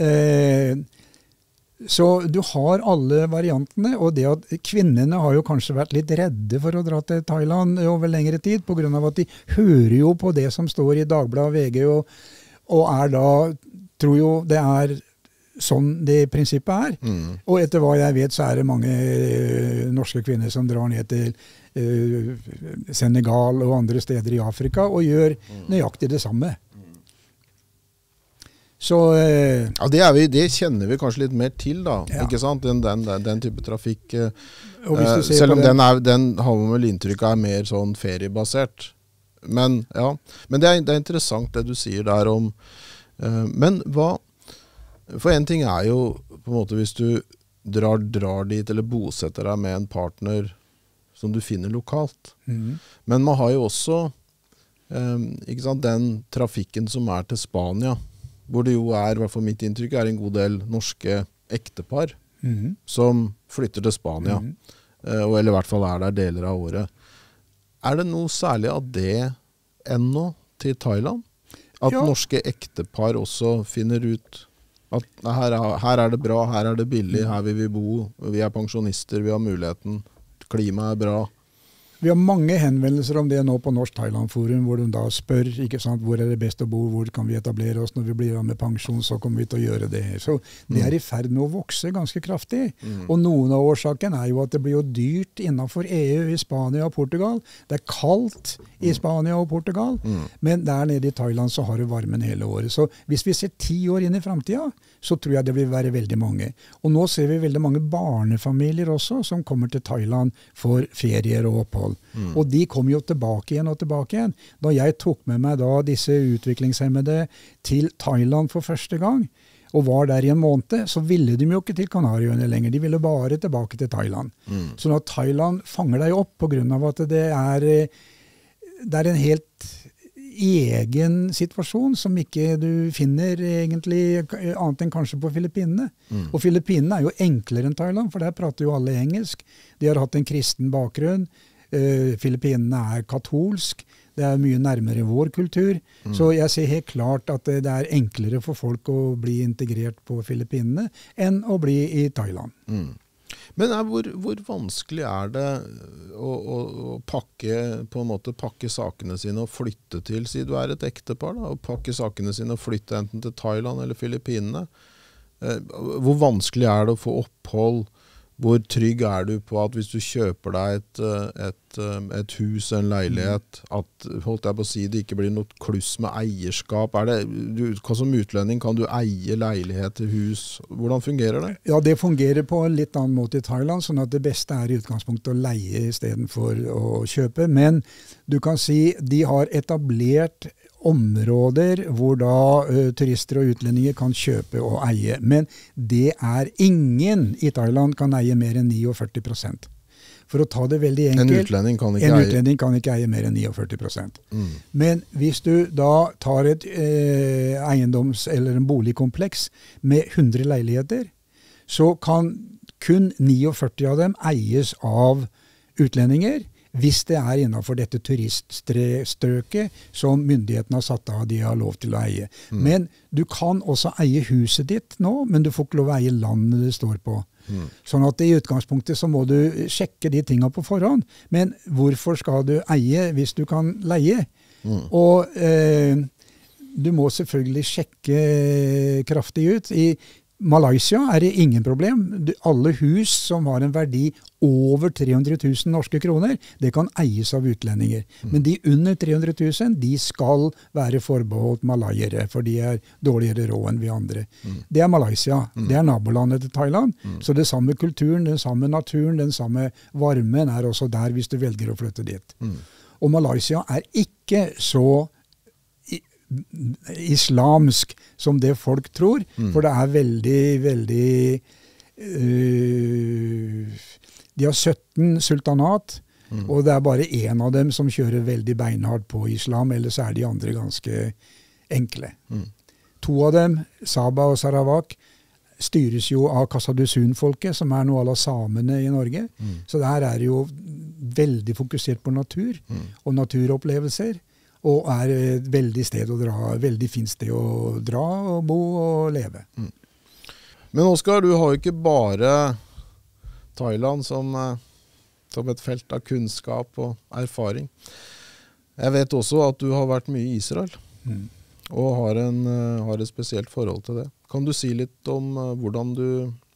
så du har alle variantene, og det at kvinnene har jo kanskje vært litt redde for å dra til Thailand over lengre tid, på grunn av at de hører jo på det som står i Dagbladet og VG, og da tror jo det sånn det prinsippet Og etter hva jeg vet, så det mange norske kvinner som drar ned til Senegal og andre steder i Afrika og gjør nøyaktig det samme. Så, ja, det kjenner vi kanskje litt mer til da, ikke sant? Den type trafikk, selv om den har man vel inntrykk av mer sånn feriebasert. Men det interessant det du sier der om, men hva, for en ting jo på en måte hvis du drar dit eller bosetter deg med en partner som du finner lokalt. Men man har jo også ikke sant, den trafikken som til Spania, hvor det jo i hvert fall mitt inntrykk, en god del norske ektepar som flytter til Spania, eller i hvert fall der deler av året. Det noe særlig av det ennå til Thailand? At norske ektepar også finner ut at her det bra, her det billig, her vil vi bo, vi pensjonister, vi har muligheten, klimaet bra. Vi har mange henvendelser om det nå på Norsk Thailand Forum, hvor de da spør, ikke sant, hvor er det best å bo, hvor kan vi etablere oss når vi blir av med pensjon, så kommer vi til å gjøre det. Så det er i ferd med å vokse ganske kraftig. Og noen av årsaken er jo at det blir jo dyrt innenfor EU i Spania og Portugal. Det er kaldt i Spania og Portugal, men der nede i Thailand så har det varmen hele året. Så hvis vi ser 10 år inn i fremtiden, så tror jeg det vil være veldig mange. Og nå ser vi veldig mange barnefamilier også som kommer til Thailand for ferier og opphold. Og de kommer jo tilbake igjen og tilbake igjen. Da jeg tok med meg da disse utviklingshemmede til Thailand for første gang, og var der i en måned, så ville de jo ikke til Kanariøyene lenger. De ville bare tilbake til Thailand. Så når Thailand fanger deg opp på grunn av at det er en helt egen situasjon som ikke du finner egentlig annet enn kanskje på Filippinene. Og Filippinene er jo enklere enn Thailand, for der prater jo alle engelsk. De har hatt en kristen bakgrunn. Filippinene er katolsk. Det er mye nærmere vår kultur. Så jeg ser helt klart at det er enklere for folk å bli integrert på Filippinene enn å bli i Thailand. Men hvor vanskelig er det å pakke sakene sine og flytte til, si du er et ektepar, da, og pakke sakene sine og flytte enten til Thailand eller Filippinene? Hvor vanskelig er det å få opphold? Hvor trygg er du på at hvis du kjøper deg et hus, en leilighet, at holdt jeg på å si, det ikke blir noe kluss med eierskap? Hva som utlending kan du eie leilighet, hus? Hvordan fungerer det? Ja, det fungerer på en litt annen måte i Thailand, sånn at det beste er i utgangspunktet å leie i stedet for å kjøpe. Men du kan si de har etablert områder hvor da turister og utlendinger kan kjøpe og eie. Men det er ingen i Thailand kan eie mer enn 49%. For å ta det veldig enkelt, en utlending kan ikke eie mer enn 49%. Men hvis du da tar et eiendoms- eller en boligkompleks med 100 leiligheter, så kan kun 49 av dem eies av utlendinger, hvis det er innenfor dette turiststrøket som myndighetene har satt av de har lov til å eie. Men du kan også eie huset ditt nå, men du får ikke lov å eie landet det står på. Sånn at i utgangspunktet så må du sjekke de tingene på forhånd. Men hvorfor skal du eie hvis du kan leie? Og du må selvfølgelig sjekke kraftig ut. I Malaysia er det ingen problem. Alle hus som har en verdi over 300 000 norske kroner, det kan eies av utlendinger. Men de under 300 000, de skal være forbeholdt malayere, for de er dårligere råd enn vi andre. Det er Malaysia. Det er nabolandet til Thailand. Så det samme kulturen, den samme naturen, den samme varmen er også der hvis du velger å flytte dit. Og Malaysia er ikke så islamsk som det folk tror, for det er veldig, veldig de har 17 sultanat, og det er bare en av dem som kjører veldig beinhardt på islam, ellers er de andre ganske enkle. 2 av dem, Sabah og Sarawak, styres jo av Kasadusun-folket, som er noe av samene i Norge. Så der er det jo veldig fokusert på natur og naturopplevelser, og er et veldig fint sted å dra og bo og leve. Men Oskar, du har jo ikke bare Thailand som et felt av kunnskap og erfaring. Jeg vet også at du har vært mye i Israel, og har et spesielt forhold til det. Kan du si litt om hvordan du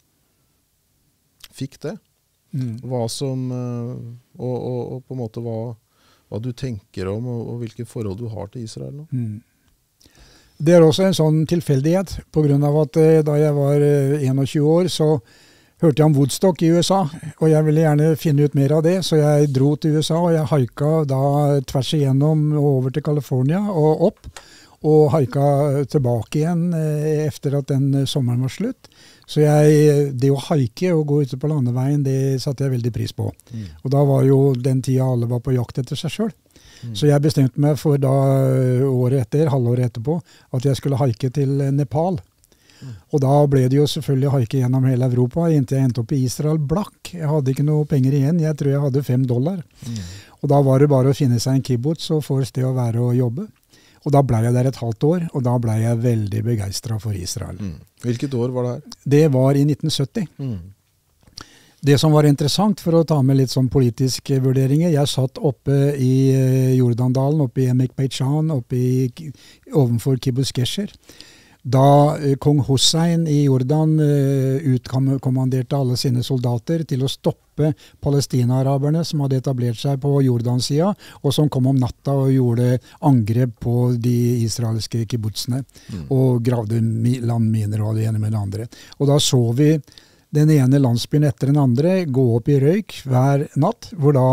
fikk det? Hva som, og på en måte hva du tenker om, og hvilke forhold du har til Israel nå? Det er også en sånn tilfeldighet, på grunn av at da jeg var 21 år, så hørte jeg om Woodstock i USA, og jeg ville gjerne finne ut mer av det, så jeg dro til USA, og jeg haika da tvers igjennom og over til California og opp, og haika tilbake igjen etter at den sommeren var slutt. Så det å haike og gå ute på landeveien, det satte jeg veldig pris på. Og da var jo den tida alle var på jakt etter seg selv. Så jeg bestemte meg for da halvåret etterpå, at jeg skulle haike til Nepal. Og da ble det jo selvfølgelig haike gjennom hele Europa, inntil jeg endte opp i Israel blakk. Jeg hadde ikke noe penger igjen, jeg tror jeg hadde $5. Og da var det bare å finne seg en kibbutz og få et sted å være og jobbe. Og da ble jeg der et halvt år, og da ble jeg veldig begeistret for Israel. Hvilket år var det her? Det var i 1970. Det som var interessant, for å ta med litt sånn politiske vurderinger, jeg satt oppe i Jordandalen, oppe i Emek Beit-Shan, ovenfor Kibbutz Gesher. Da kong Hussein i Jordan utkommanderte alle sine soldater til å stoppe palestina-araberne som hadde etablert seg på Jordansida, og som kom om natta og gjorde angrep på de israelske kibbutzene, og gravde landminer og det ene med det andre. Og da så vi den ene landsbyen etter den andre gå opp i røyk hver natt, hvor da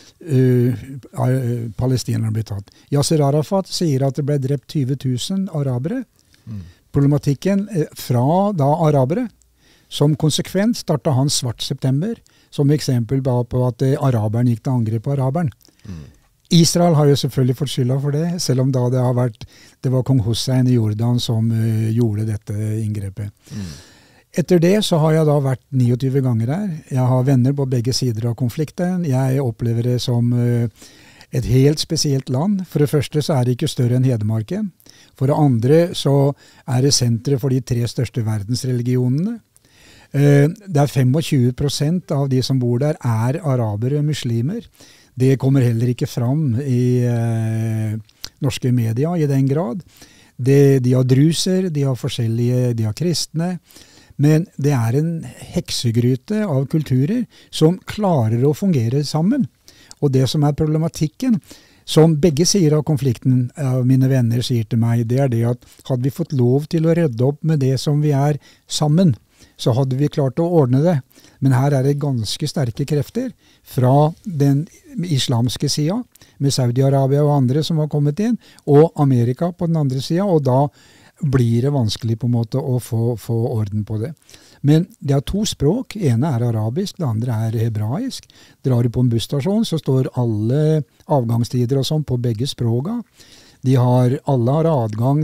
palestinerne ble tatt. Yasser Arafat sier at det ble drept 20 000 arabere. Problematikken fra da arabere, som konsekvent startet han Svart september, som eksempel på at araberen gikk til angrep på araberen. Israel har jo selvfølgelig fått skylda for det, selv om da det var kong Hussein i Jordan som gjorde dette inngrepet. Etter det så har jeg da vært 29 ganger her. Jeg har venner på begge sider av konflikten. Jeg opplever det som et helt spesielt land. For det første så er det ikke større enn Hedmarken. For det andre så er det senteret for de 3 største verdensreligionene. Det er 25% av de som bor der er arabere og muslimer. Det kommer heller ikke fram i norske media i den grad. De har druser, de har kristne. Men det er en heksegryte av kulturer som klarer å fungere sammen. Og det som er problematikken, som begge sider av konflikten av mine venner sier til meg, det er det at hadde vi fått lov til å rydde opp med det som vi er sammen, så hadde vi klart å ordne det. Men her er det ganske sterke krefter fra den islamske sida, med Saudi-Arabia og andre som har kommet inn, og Amerika på den andre sida, og da blir det vanskelig på en måte å få orden på det. Men det er 2 språk. Ene er arabisk, det andre er hebraisk. Drar du på en busstasjon, så står alle avgangstider og sånn på begge språka. Alle har adgang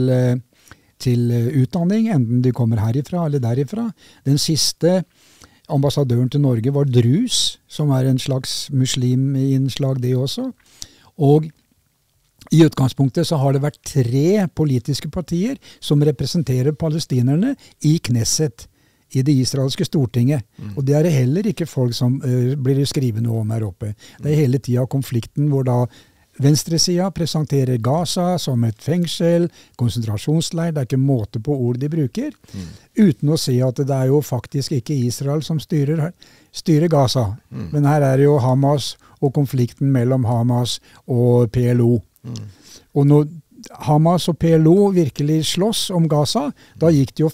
til utdanning, enten de kommer herifra eller derifra. Den siste ambassadøren til Norge var Drus, som er en slags musliminnslag det også. Og i utgangspunktet så har det vært 3 politiske partier som representerer palestinerne i Knesset, i det israelske stortinget. Og det er det heller ikke folk som blir skrevet noe om her oppe. Det er hele tiden konflikten hvor da venstresida presenterer Gaza som et fengsel, konsentrasjonsleir, det er ikke måte på ord de bruker, uten å si at det er jo faktisk ikke Israel som styrer Gaza. Men her er det jo Hamas og konflikten mellom Hamas og PLO. Og når Hamas og PLO virkelig slåss om Gaza, da gikk det jo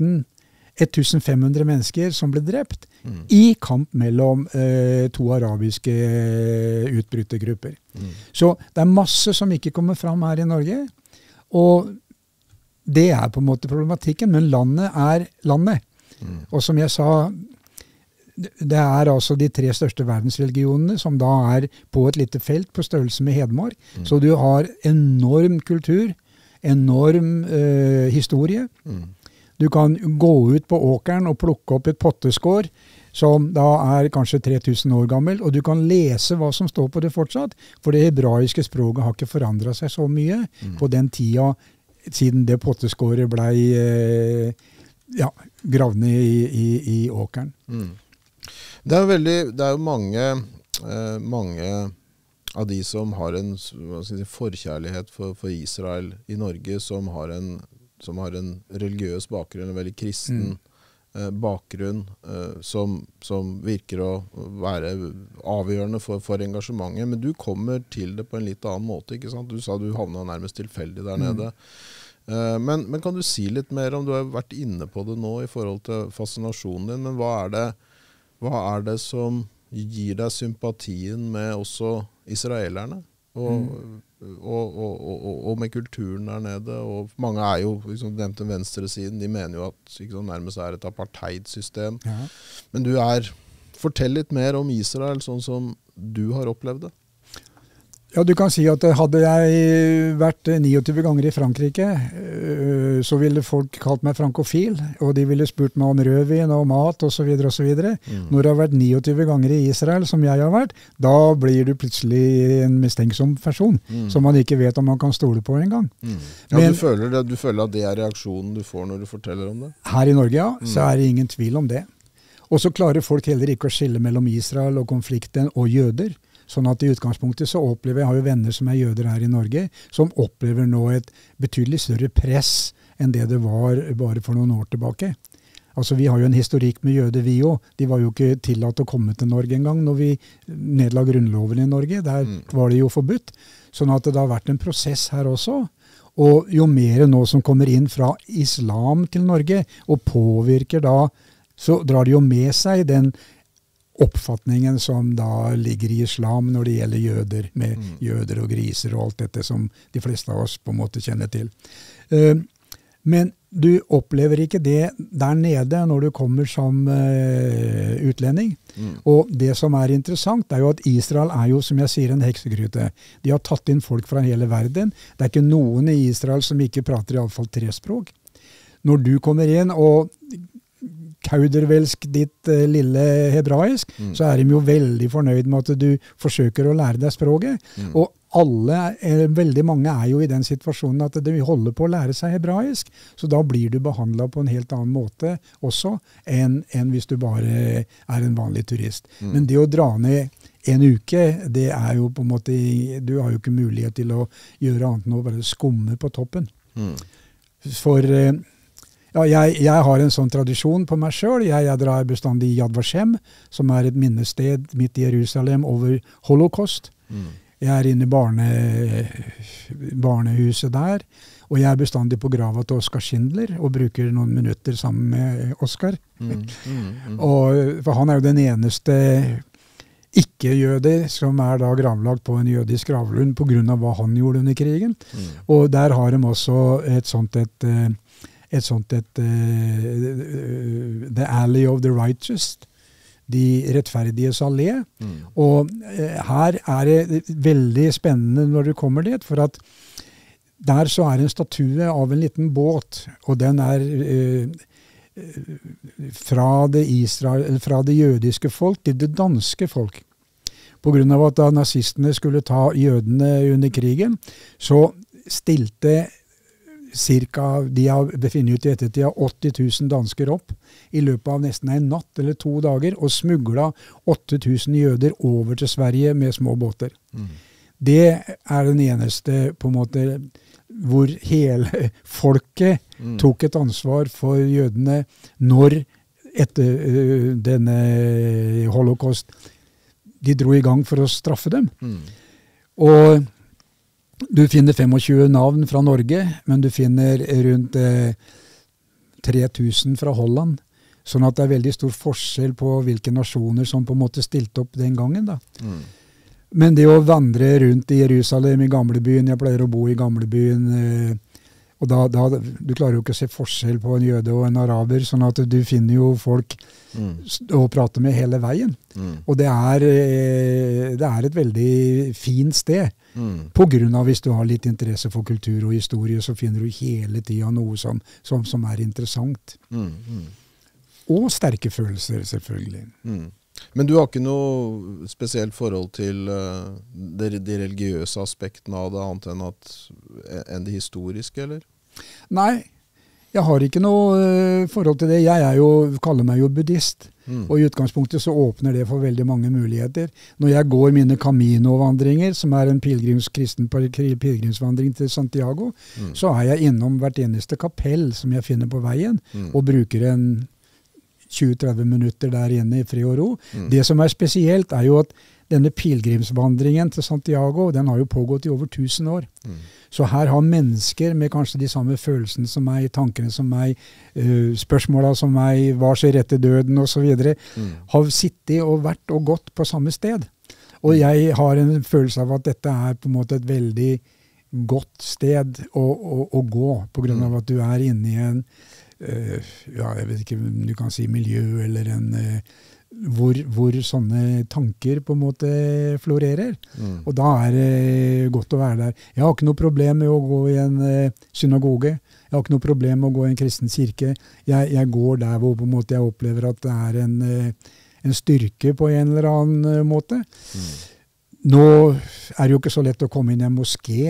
1500 mennesker som ble drept i kamp mellom 2 arabiske utbrytergrupper. Så det er masse som ikke kommer fram her i Norge, og det er på en måte problematikken, men landet er landet. Og som jeg sa, det er altså de 3 største verdensreligionene som da er på et lite felt på størrelse med Hedmark. Så du har enorm kultur, enorm historie. Du kan gå ut på åkeren og plukke opp et potteskår som da er kanskje 3000 år gammel, og du kan lese hva som står på det fortsatt, for det hebraiske språket har ikke forandret seg så mye på den tida siden det potteskåret ble gravd ned i åkeren. Det er jo mange av de som har en forkjærlighet for Israel i Norge, som har en religiøs bakgrunn, en veldig kristen bakgrunn, som virker å være avgjørende for engasjementet. Men du kommer til det på en litt annen måte, ikke sant? Du sa du havnet nærmest tilfeldig der nede. Men kan du si litt mer om, du har vært inne på det nå i forhold til fascinasjonen din, men hva er det som gir deg sympatien med også israelerne og med kulturen der nede? Og mange er jo, liksom nevnt den venstre siden, de mener jo at liksom, nærmest er et apartheidsystem. Men fortell litt mer om Israel, sånn som du har opplevd det. Ja, du kan si at hadde jeg vært 29 ganger i Frankrike, så ville folk kalt meg frankofil, og de ville spurt meg om rødvin og mat og så videre og så videre. Når du har vært 29 ganger i Israel, som jeg har vært, da blir du plutselig en mistenksom person, som man ikke vet om man kan stole på en gang. Ja, men, du føler at det er reaksjonen du får når du forteller om det? Her i Norge, ja, så er det ingen tvil om det. Og så klarer folk heller ikke å skille mellom Israel og konflikten og jøder. Sånn at i utgangspunktet så opplever jeg har jo venner som jøder her i Norge, som opplever nå et betydelig større press enn det var bare for noen år tilbake. Altså vi har jo en historikk med jøder, vi også. De var jo ikke tillatt å komme til Norge en gang når vi nedla grunnloven i Norge. Der var det jo forbudt. Sånn at det har vært en prosess her også. Og jo mer nå som kommer inn fra islam til Norge, og påvirker da, så drar de jo med seg den oppfatningen som da ligger i islam når det gjelder jøder, med jøder og griser og alt dette som de fleste av oss på en måte kjenner til. Men du opplever ikke det der nede når du kommer som utlending. Og det som er interessant er jo at Israel er jo, som jeg sier, en heksegryte. De har tatt inn folk fra hele verden. Det er ikke noen i Israel som ikke prater i alle fall 3 språk. Når du kommer inn og kaudervelsk ditt lille hebraisk, så er de jo veldig fornøyd med at du forsøker å lære deg språket. Og veldig mange er jo i den situasjonen at de holder på å lære seg hebraisk, så da blir du behandlet på en helt annen måte også enn hvis du bare er en vanlig turist. Men det å dra ned en uke, det er jo på en måte, du har jo ikke mulighet til å gjøre annet enn å bare skumme på toppen. For ja, jeg har en sånn tradisjon på meg selv. Jeg drar bestandig i Yad Vashem, som er et minnested midt i Jerusalem over holocaust. Jeg er inne i barnehuset der, og jeg er bestandig på grava til Oskar Schindler, og bruker noen minutter sammen med Oskar. For han er jo den eneste ikke-jøder som er da gravlagt på en jødisk gravlund på grunn av hva han gjorde under krigen. Og der har de også et sånt The Alley of the Righteous, de rettferdiges allé. Og her er det veldig spennende når du kommer dit, for at der så er en statue av en liten båt, og den er fra det jødiske folk til det danske folk. På grunn av at da nazistene skulle ta jødene under krigen, så stilte de har befinnet ut i ettertid 80 000 dansker opp i løpet av nesten en natt eller 2 dager, og smugla 8000 jøder over til Sverige med små båter. Det er den eneste på en måte hvor hele folket tok et ansvar for jødene når etter denne holocaust de dro i gang for å straffe dem. Og du finner 25 navn fra Norge, men du finner rundt 3000 fra Holland. Sånn at det er veldig stor forskjell på hvilke nasjoner som på en måte stilte opp den gangen. Da. Men det å vandre rundt i Jerusalem, i gamlebyen, jeg pleier å bo i gamlebyen, og du klarer jo ikke å se forskjell på en jøde og en araber, sånn at du finner jo folk å prate med hele veien. Og det er et veldig fint sted. På grunn av hvis du har litt interesse for kultur og historie, så finner du hele tiden noe som er interessant. Og sterke følelser, selvfølgelig. Men du har ikke noe spesielt forhold til de religiøse aspektene av det, annet enn det historiske, eller? Nei, jeg har ikke noe forhold til det. Jeg kaller meg jo buddhist, og i utgangspunktet så åpner det for veldig mange muligheter. Når jeg går mine Camino-vandringer, som er en kristen pilgrimsvandring til Santiago, så er jeg innom hvert eneste kapell som jeg finner på veien, og bruker en 20-30 minutter der inne i fred og ro. Det som er spesielt er jo at denne pilgrimsvandringen til Santiago, den har jo pågått i over 1000 år. Så her har mennesker med kanskje de samme følelsene som meg, tankene som meg, spørsmålene som meg, hva skjer etter døden og så videre, har sittet og vært og gått på samme sted. Og jeg har en følelse av at dette er på en måte et veldig godt sted å gå, på grunn av at du er inne i en jeg vet ikke om du kan si miljø, eller hvor sånne tanker på en måte florerer. Og da er det godt å være der. Jeg har ikke noe problem med å gå i en synagoge. Jeg har ikke noe problem med å gå i en kristen kirke. Jeg går der hvor på en måte jeg opplever at det er en styrke på en eller annen måte. Nå er det jo ikke så lett å komme inn i en moské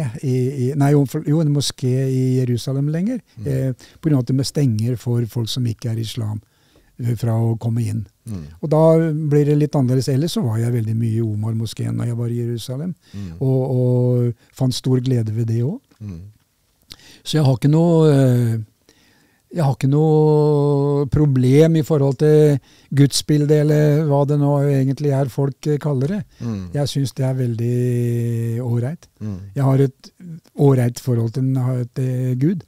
en moské i Jerusalem lenger, på grunn av at de stenger for folk som ikke er islam. fra å komme inn. Og da blir det litt annerledes. Ellers så var jeg veldig mye i Omar-moskeen når jeg var i Jerusalem, og fant stor glede ved det også. Så jeg har ikke noe problem i forhold til gudsbildet, eller hva det nå egentlig er folk kaller det. Jeg synes det er veldig ålreit. Jeg har et ålreit forhold til Gud.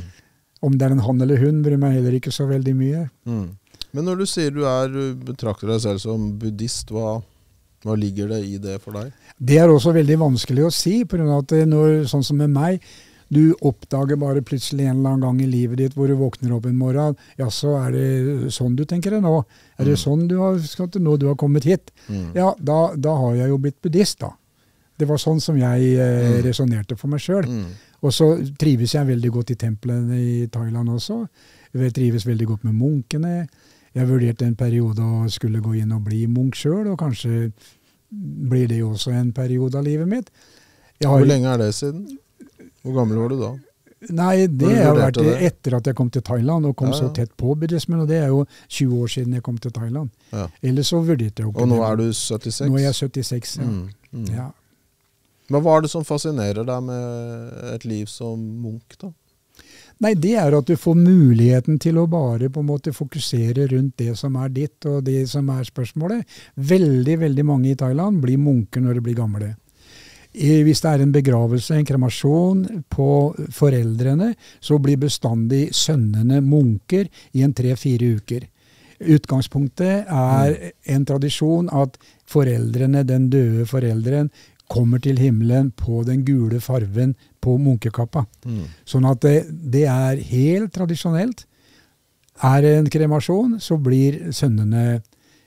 Om det er en han eller hun, bryr meg heller ikke så veldig mye. Men når du sier du betrakter deg selv som buddhist, hva ligger det i det for deg? Det er også veldig vanskelig å si, på grunn av at når, sånn som med meg, du oppdager bare plutselig en eller annen gang i livet ditt hvor du våkner opp en morgen, ja, så er det sånn du tenker det nå. Er det sånn du har skatt nå du har kommet hit? Ja, da har jeg jo blitt buddhist da. Det var sånn som jeg resonerte for meg selv. Og så trives jeg veldig godt i templene i Thailand også. Jeg trives veldig godt med munkene. Jeg vurderte en periode å skulle gå inn og bli munk selv, og kanskje blir det også en periode av livet mitt. Hvor lenge er det siden? Hvor gammel var du da? Nei, det har vært etter at jeg kom til Thailand, og kom så tett på buddhismen, og det er jo 20 år siden jeg kom til Thailand. Ellers så vurderte jeg jo... Og nå er du 76? Nå er jeg 76, ja. Men hva er det som fascinerer deg med et liv som munk da? Nei, det er at du får muligheten til å bare på en måte fokusere rundt det som er ditt, og det som er spørsmålet. Veldig, veldig mange i Thailand blir munker når de blir gamle. Hvis det er en begravelse, en kremasjon på foreldrene, så blir bestandig sønnene munker i en 3-4 uker. Utgangspunktet er en tradisjon at foreldrene, den døde foreldren, kommer til himmelen på den gule farven på munkekappa. Sånn at det er helt tradisjonelt. Er det en kremasjon, så blir sønnene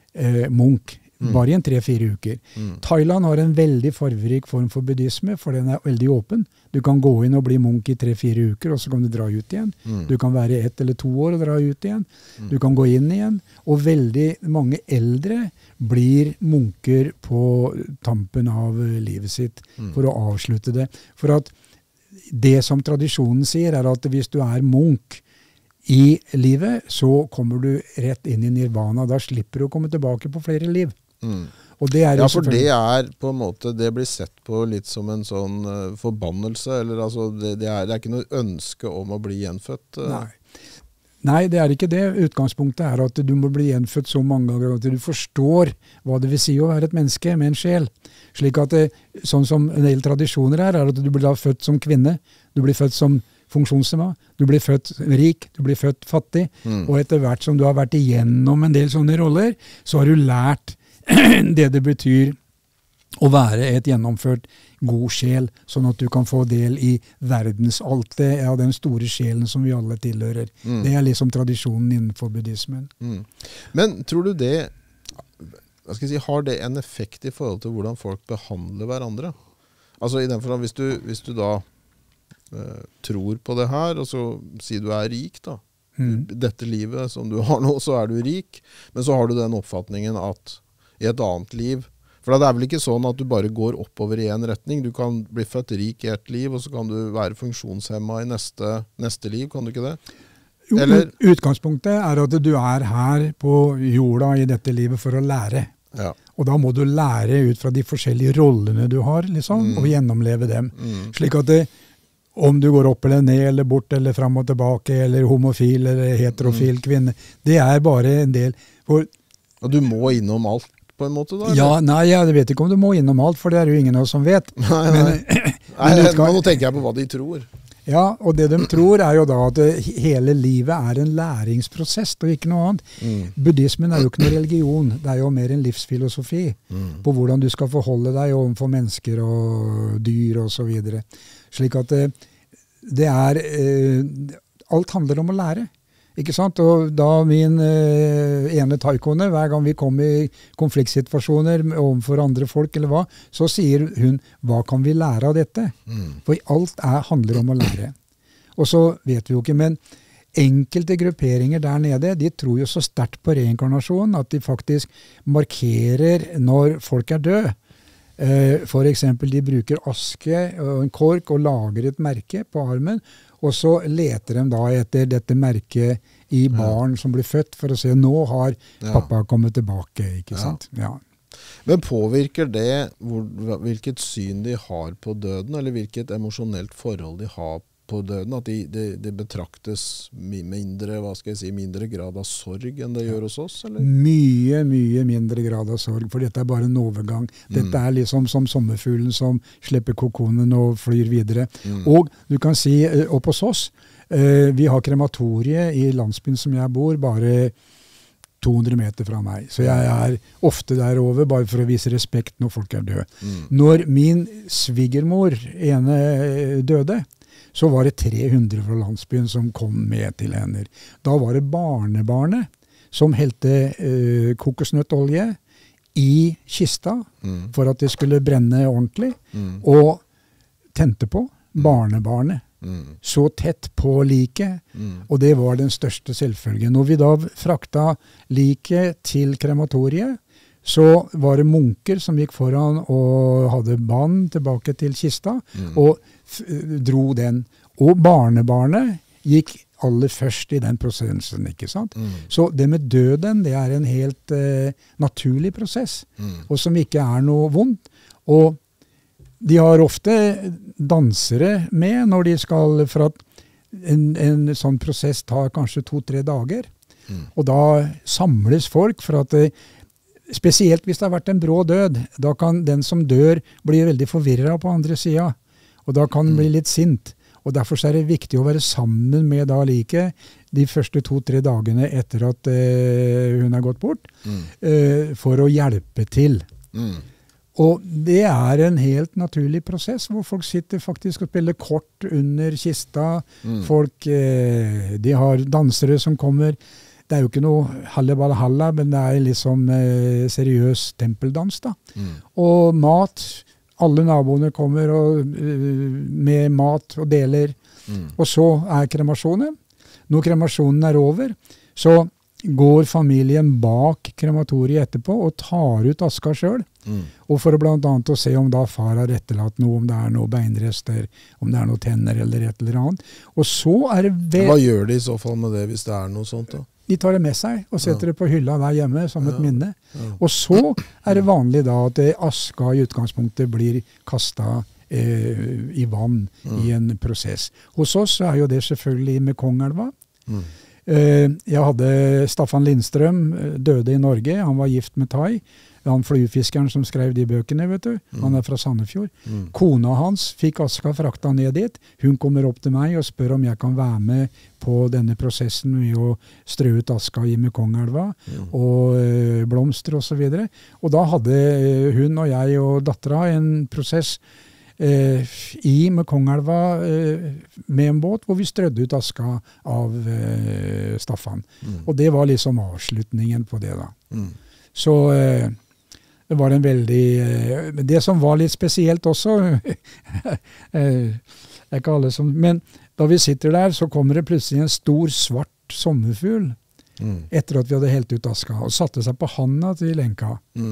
munk. Bare i en 3-4 uker. Thailand har en veldig farverik form for buddhisme, for den er veldig åpen. Du kan gå inn og bli munk i 3-4 uker, og så kan du dra ut igjen. Du kan være 1 eller 2 år og dra ut igjen. Du kan gå inn igjen. Og veldig mange eldre blir munker på tampen av livet sitt for å avslutte det. For at det som tradisjonen sier, er at hvis du er munk i livet, så kommer du rett inn i nirvana. Da slipper du å komme tilbake på flere liv. Og det er ja, for det er på en måte, det blir sett på litt som en sånn forbannelse, eller altså, det er ikke noe ønske om å bli gjenfødt. Nei, det er ikke det. Utgangspunktet er at du må bli gjenfødt så mange ganger at du forstår hva det vil si å være et menneske med en sjel. Slik at sånn som en del tradisjoner er at du blir da født som kvinne, du blir født som funksjonshemma, du blir født rik, du blir født fattig, og etter hvert som du har vært igjennom en del sånne roller, så har du lært det betyr å være et gjennomført god sjel, sånn at du kan få del i verdensaltet av den store sjelen som vi alle tilhører. Det er liksom tradisjonen innenfor buddhismen. Men tror du det, hva skal jeg si, har det en effekt i forhold til hvordan folk behandler hverandre? Altså i den forstand, hvis du da tror på det her, og så sier du er rik da. Dette livet som du har nå, så er du rik, men så har du den oppfatningen at i et annet liv, for det er vel ikke sånn at du bare går oppover i en retning, du kan bli født rik i et liv, og så kan du være funksjonshemma i neste liv, kan du ikke det? Eller? Utgangspunktet er at du er her på jorda i dette livet for å lære. Ja. Og da må du lære ut fra de forskjellige rollene du har, liksom, og gjennomleve dem. Slik at om du går opp eller ned, eller bort, eller frem og tilbake, eller homofil, eller heterofil kvinne, det er bare en del. Og du må innom alt på en måte da? Eller? Ja, nei, jeg vet ikke om du må innom alt, for det er jo ingen av oss som vet. Nå tenker jeg på hva de tror. Ja, og det de tror er jo da at hele livet er en læringsprosess, og ikke noe annet. Buddhismen er jo ikke noe religion, det er jo mer en livsfilosofi på hvordan du skal forholde deg overfor mennesker og dyr og så videre. Slik at det er, alt handler om å lære. Ikke sant? Og da min ene taikone, hver gang vi kom i konfliktsituasjoner overfor andre folk, eller hva, så sier hun, hva kan vi lære av dette? For alt handler om å lære. Og så vet vi jo ikke, men enkelte grupperinger der nede, de tror jo så sterkt på reinkarnasjon, at de faktisk markerer når folk er døde. For eksempel, de bruker aske og en kork og lager et merke på armen, Og så leter de da etter dette merket i barn som blir født, for å se, nå har pappa kommet tilbake, ikke sant? Ja. Men påvirker det hvilket syn de har på døden, eller hvilket emosjonelt forhold de har på døden, at de betraktes mindre, mindre grad av sorg enn det gjør hos oss, eller? Mye, mye mindre grad av sorg, for dette er bare en overgang. Dette er liksom som sommerfuglen som slipper kokonen og flyr videre. Og du kan si, opp hos oss, vi har krematoriet i landsbyen som jeg bor, bare 200 meter fra meg. Så jeg er ofte der over, bare for å vise respekt når folk er døde. Når min svigermor ene døde, så var det 300 fra landsbyen som kom med til henne. Da var det barnebarnet som helte kokosnøttolje i kista for at det skulle brenne ordentlig, og tente på barnebarnet. Så tett på liket, og det var den største selvfølgen. Når vi da frakta liket til krematoriet, så var det munker som gikk foran og hadde bånd tilbake til kista, og dro den. Og barnebarnet gikk aller først i den prosessen, ikke sant? Så det med døden, det er en helt naturlig prosess, og som ikke er noe vondt. Og de har ofte dansere med når de skal, for at en sånn prosess tar kanskje 2-3 dager. Og da samles folk for at spesielt hvis det har vært en brå død, da kan den som dør bli veldig forvirret på andre siden, og da kan den bli litt sint. Og derfor er det viktig å være sammen med da liket de første 2-3 dagene etter at hun er gått bort, for å hjelpe til. Og det er en helt naturlig prosess, hvor folk sitter faktisk og spiller kort under kista. Folk, de har dansere som kommer. Det er jo ikke noe halla, men det er liksom seriøs tempeldans da. Og mat, alle naboene kommer med mat og deler. Og så er kremasjonen. Når kremasjonen er over, så går familien bak krematoriet etterpå og tar ut aska selv. Og for blant annet å se om da far har etterlatt noe, om det er noe beinrester, om det er noe tenner eller et eller annet. Og så er det Hva gjør de i så fall med det hvis det er noe sånt da? De tar det med seg og setter det på hylla der hjemme som et minne. Og så er det vanlig da at aska i utgangspunktet blir kastet i vann i en prosess. Hos oss er jo det selvfølgelig med Kongelva. Jeg hadde Staffan Lindstrøm, døde i Norge. Han var gift med Tai. Han flyfiskeren som skrev de bøkene, vet du. Han er fra Sandefjord. Kona hans fikk aska frakta ned dit. Hun kommer opp til meg og spør om jeg kan være med på denne prosessen med å strø ut aska i Mekongelva og blomster og så videre. Og da hadde hun og jeg og dattera en prosess i Mekongelva med en båt hvor vi strødde ut aska av Staffan. Og det var liksom avslutningen på det da. Så det var en veldig det som var litt spesielt også jeg kaller det som, men da vi sitter der så kommer det plutselig en stor svart sommerfugl etter at vi hadde helt ut aska og satte seg på handa til Lenka.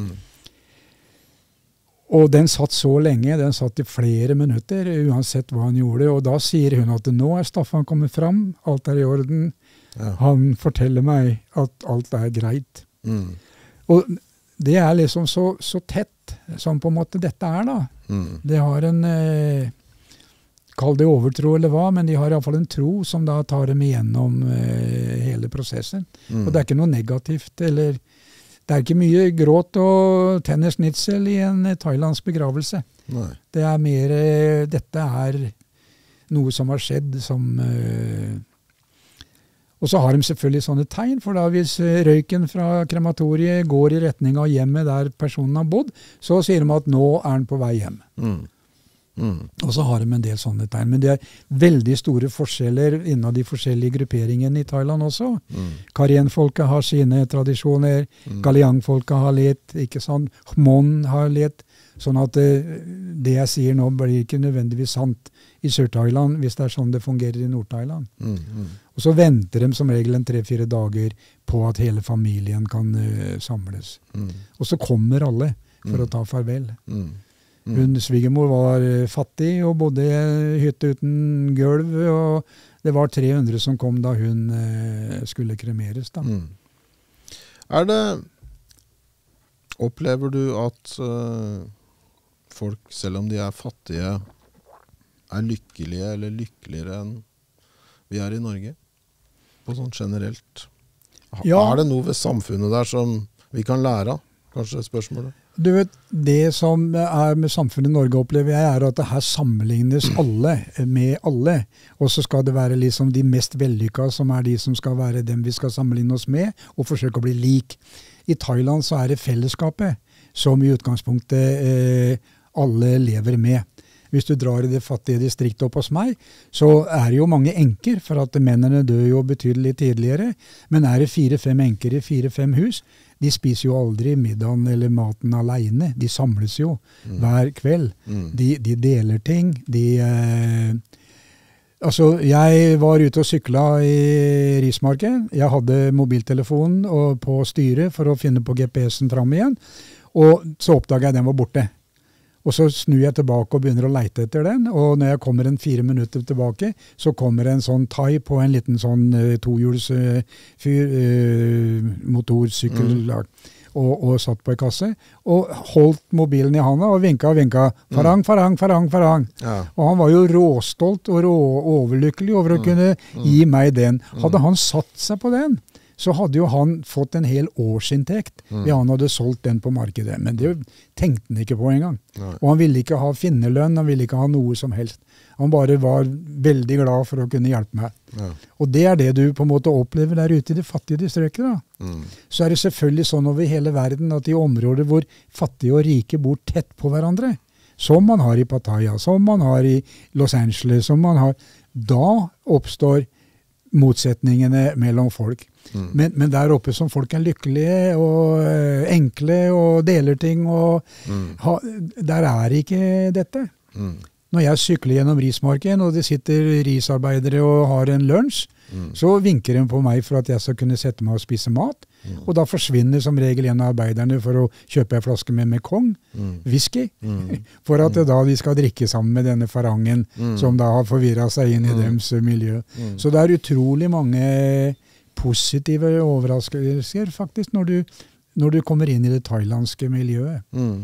Og den satt så lenge, den satt i flere minutter uansett hva han gjorde, og da sier hun at nå er Staffan kommet fram, alt er i orden. Han forteller meg at alt er greit. Og det er liksom så tett som på en måte dette er da. Det har en, kall det overtro eller hva, men de har i hvert fall en tro som da tar dem igjennom hele prosessen. Og det er ikke noe negativt, eller det er ikke mye gråt og tennersnitsel i en thailandsk begravelse. Nei. Det er mer, dette er noe som har skjedd som... Og så har de selvfølgelig sånne tegn, for da hvis røyken fra krematoriet går i retning av hjemmet der personen har bodd, så sier de at nå er den på vei hjem. Og så har de en del sånne tegn. Men det er veldig store forskjeller innen de forskjellige grupperingene i Thailand også. Karen-folket har sine tradisjoner, Galiang-folket har litt, ikke sant? Hmon har litt, sånn at det jeg sier nå blir ikke nødvendigvis sant i Sør-Thailand, hvis det er sånn det fungerer i Nord-Thailand. Og så venter de som regel 3-4 dager på at hele familien kan samles. Og så kommer alle for å ta farvel. Hun svigermor var fattig og bodde i en hytte uten gulv, og det var 300 som kom da hun skulle kremeres. Da. Opplever du at folk, selv om de fattige, lykkelige eller lykkeligere enn vi i Norge? På sånn generelt. Ja. Det noe ved samfunnet der som vi kan lære av? Kanskje spørsmålet? Du vet, det som med samfunnet i Norge opplever jeg at det her sammenlignes alle med alle, og så skal det være liksom de mest vellykka som de som skal være dem vi skal sammenligne oss med, og forsøke å bli lik. I Thailand så det fellesskapet som i utgangspunktet alle lever med. Hvis du drar i det fattige distriktet opp hos meg, så det jo mange enker, for at mennene dør jo betydelig tidligere, men det 4-5 enker i 4-5 hus, de spiser jo aldri middagen eller maten alene. De samles jo hver kveld. De deler ting. Jeg var ute og sykla i Rismarken. Jeg hadde mobiltelefonen på styret for å finne på GPS-en fram igjen. Og så oppdaget jeg den var borte. Og så snur jeg tilbake og begynner å leite etter den, og når jeg kommer 4 minutter tilbake, så kommer en sånn thai på en liten sånn tohjuls motorsykkel og satt på en kasse, og holdt mobilen i handa og vinka, farang, farang, farang, farang. Ja. Og han var jo råstolt og overlykkelig over å kunne gi meg den. Hadde han satt seg på den, så hadde jo han fått en hel årsinntekt hvis han hadde solgt den på markedet. Men det tenkte han ikke på engang. Og han ville ikke ha finnerlønn, han ville ikke ha noe som helst. Han bare var veldig glad for å kunne hjelpe meg. Ja. Og det det du på en måte opplever der ute i det fattige distriktet. Så det selvfølgelig sånn over hele verden at i områder hvor fattige og rike bor tett på hverandre, som man har i Pattaya, som man har i Los Angeles, da oppstår motsetningene mellom folk. Men der oppe som folk lykkelige og enkle og deler ting, og der ikke dette. Når jeg sykler gjennom Rismarken, og det sitter risarbeidere og har en lunsj, så vinker de på meg for at jeg skal kunne sette meg og spise mat. Og da forsvinner som regel en av arbeiderne for å kjøpe en flaske med Mekong, whisky, for at da de skal drikke sammen med denne farangen som da har forvirret seg inn i deres miljø. Så det utrolig mange positive overraskelser faktisk når du kommer inn i det thailandske miljøet.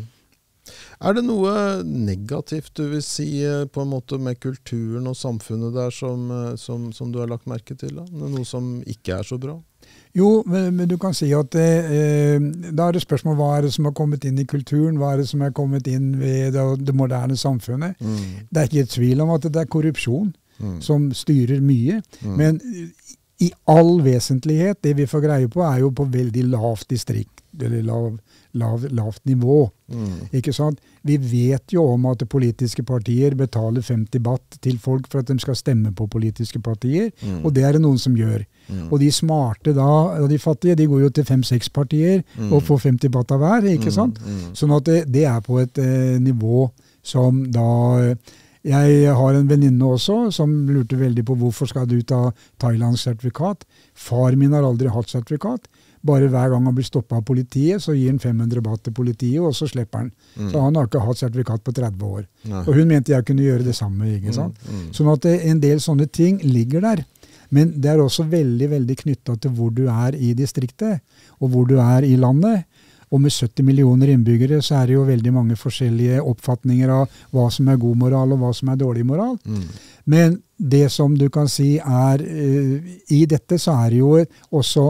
Det noe negativt du vil si på en måte med kulturen og samfunnet der som du har lagt merke til? Da? Noe som ikke så bra? Jo, men du kan si at da det spørsmål hva det som har kommet inn i kulturen, hva det som har kommet inn ved det moderne samfunnet. Det ikke tvil om at det korrupsjon som styrer mye, men i all vesentlighet, det vi får greie på jo på veldig lavt distrikt, eller lavt nivå. Ikke sant? Vi vet jo om at politiske partier betaler 50 baht til folk for at de skal stemme på politiske partier, og det det noen som gjør. Og de smarte da, og de fattige, de går jo til 5-6 partier og får 50 baht av hver, ikke sant? Sånn at det på et nivå som da... Jeg har en venninne også som lurte veldig på hvorfor skal du ta Thailands sertifikat. Far min har aldri hatt sertifikat. Bare hver gang han blir stoppet av politiet, så gir han 500 baht til politiet, og så slipper han. Så han har ikke hatt sertifikat på 30 år. Og hun mente jeg kunne gjøre det samme, ikke sant? Sånn at en del sånne ting ligger der. Men det også veldig, veldig knyttet til hvor du i distriktet, og hvor du i landet. Og med 70 millioner innbyggere så det jo veldig mange forskjellige oppfatninger av hva som god moral og hva som dårlig moral. Men det som du kan si i dette så det jo også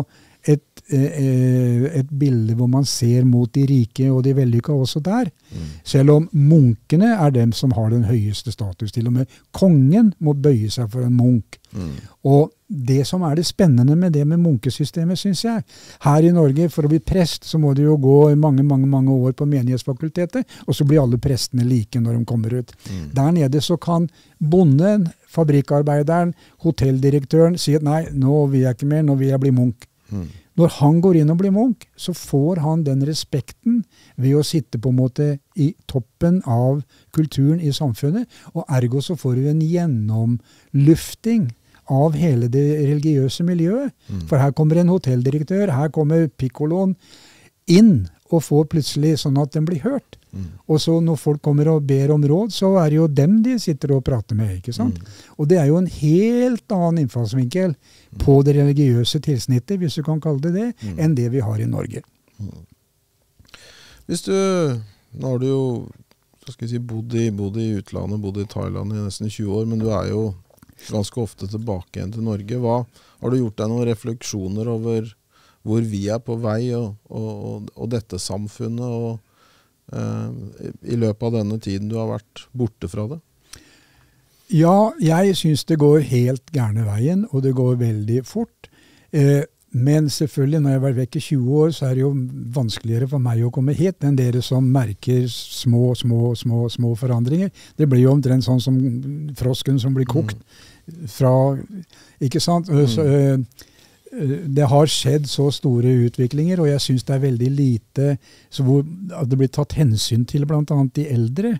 et bilde hvor man ser mot de rike og de vellykka også der. Selv om munkene dem som har den høyeste status. Til og med kongen må bøye seg for en munk. Og det som det spennende med det med munkesystemet, synes jeg. Her i Norge, for å bli prest, så må du jo gå mange, mange, mange år på menighetsfakultetet, og så blir alle prestene like når de kommer ut. Der nede så kan bonden, fabrikkarbeideren, hotelldirektøren si at nei, nå vil jeg ikke mer, nå vil jeg bli munk. Når han går inn og blir munk, så får han den respekten ved å sitte på en måte i toppen av kulturen i samfunnet, og ergo så får du en gjennomlufting av hele det religiøse miljøet. For her kommer en hotelldirektør, her kommer piccoloen inn og får plutselig sånn at den blir hørt. Og så når folk kommer og ber om råd, så er det jo dem de sitter og prater med, ikke sant? Og det er jo en helt annen innfallsvinkel på det religiøse tilsnittet, hvis du kan kalle det det, enn det vi har i Norge. Hvis du, nå har du jo, så skal jeg si, bodd i utlandet, bodd i Thailand i nesten 20 år, men du er jo ganske ofte tilbake igjen til Norge. Har du gjort deg noen refleksjoner over hvor vi er på vei, og dette samfunnet, og i løpet av denne tiden du har vært borte fra det? Ja, jeg synes det går helt gærne veien, og det går veldig fort. Men selvfølgelig, når jeg har vært vekk i 20 år, så er det jo vanskeligere for meg å komme hit enn dere som merker små forandringer. Det blir jo omtrent sånn som frosken som blir kokt fra, ikke sant? Det har skjedd så store utviklinger, og jeg synes det er veldig lite at det blir tatt hensyn til blant annet de eldre.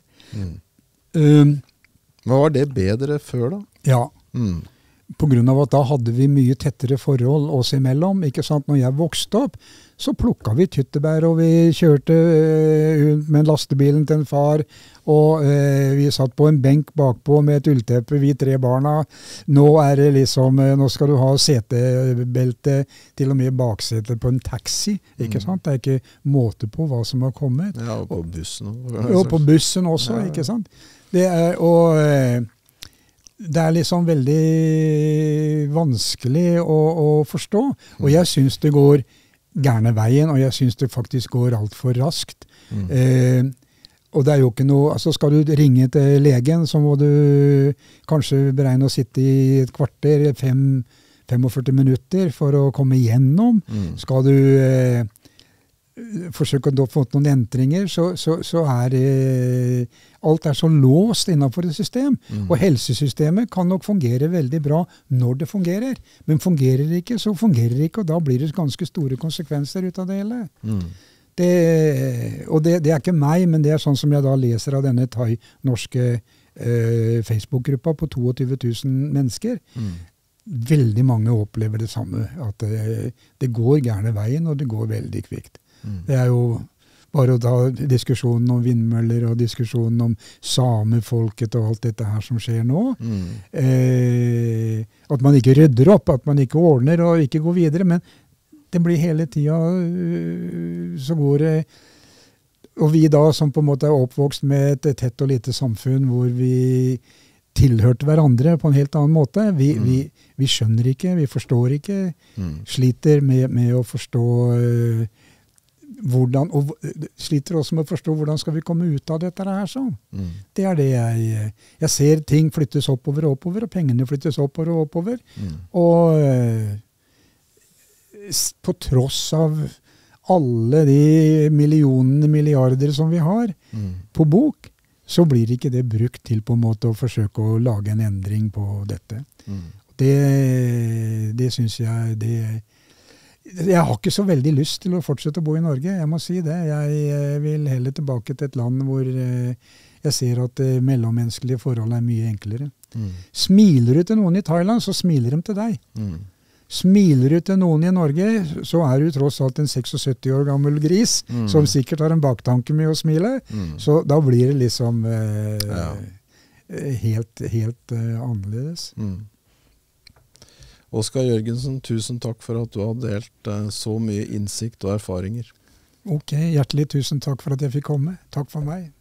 Hva var det bedre før da? Ja, på grunn av at da hadde vi mye tettere forhold oss imellom, ikke sant? Når jeg vokste opp, så plukket vi tyttebær, og vi kjørte med lastebilen til en far, og vi satt på en benk bakpå med et ullteppe, vi 3 barna. Nå er det liksom, nå skal du ha setebelte, til og med baksetet på en taxi, ikke sant? Det er ikke måte på hva som har kommet. Ja, og på bussen. Og på bussen også, ikke sant? Det er liksom veldig vanskelig å forstå, og jeg synes det går gærne veien, og jeg synes det faktisk går alt for raskt. Og det er jo ikke noe, altså skal du ringe til legen, så må du kanskje beregne å sitte i et kvarter, 45 minutter for å komme igjennom. Skal du forsøke å få noen endringer, så er alt er så låst innenfor et system. Og helsesystemet kan nok fungere veldig bra når det fungerer. Men fungerer det ikke, så fungerer det ikke, og da blir det ganske store konsekvenser ut av det hele. Og det er ikke meg, men det er sånn som jeg da leser av denne thai-norske Facebook-gruppa på 22 000 mennesker. Veldig mange opplever det samme, at det går gærne veien, og det går veldig kvikt. Det er jo bare å ta diskusjonen om vindmøller og diskusjonen om samefolket og alt dette her som skjer nå. At man ikke rydder opp, at man ikke ordner og ikke går videre, men det blir hele tiden så går det. Og vi da som på en måte er oppvokst med et tett og lite samfunn hvor vi tilhørte hverandre på en helt annen måte. Vi skjønner ikke, vi forstår ikke, sliter med å forstå hvordan, og sliter også med å forstå hvordan skal vi komme ut av dette her sånn. Det er det jeg ser ting flyttes oppover og oppover, og pengene flyttes oppover og oppover. Og på tross av alle de millionene, milliarder som vi har på bok, så blir ikke det brukt til på en måte å forsøke å lage en endring på dette. Det synes jeg, jeg har ikke så veldig lyst til å fortsette å bo i Norge, jeg må si det. Jeg vil heller tilbake til et land hvor jeg ser at mellommenneskelige forhold er mye enklere. Smiler du til noen i Thailand, så smiler de til deg. Smiler du til noen i Norge, så er du tross alt en 76 år gammel gris, som sikkert har en baktanke med å smile. Så da blir det liksom helt annerledes. Oskar Jørgensen, tusen takk for at du har delt så mye innsikt og erfaringer. Ok, hjertelig tusen takk for at jeg fikk komme. Takk for meg.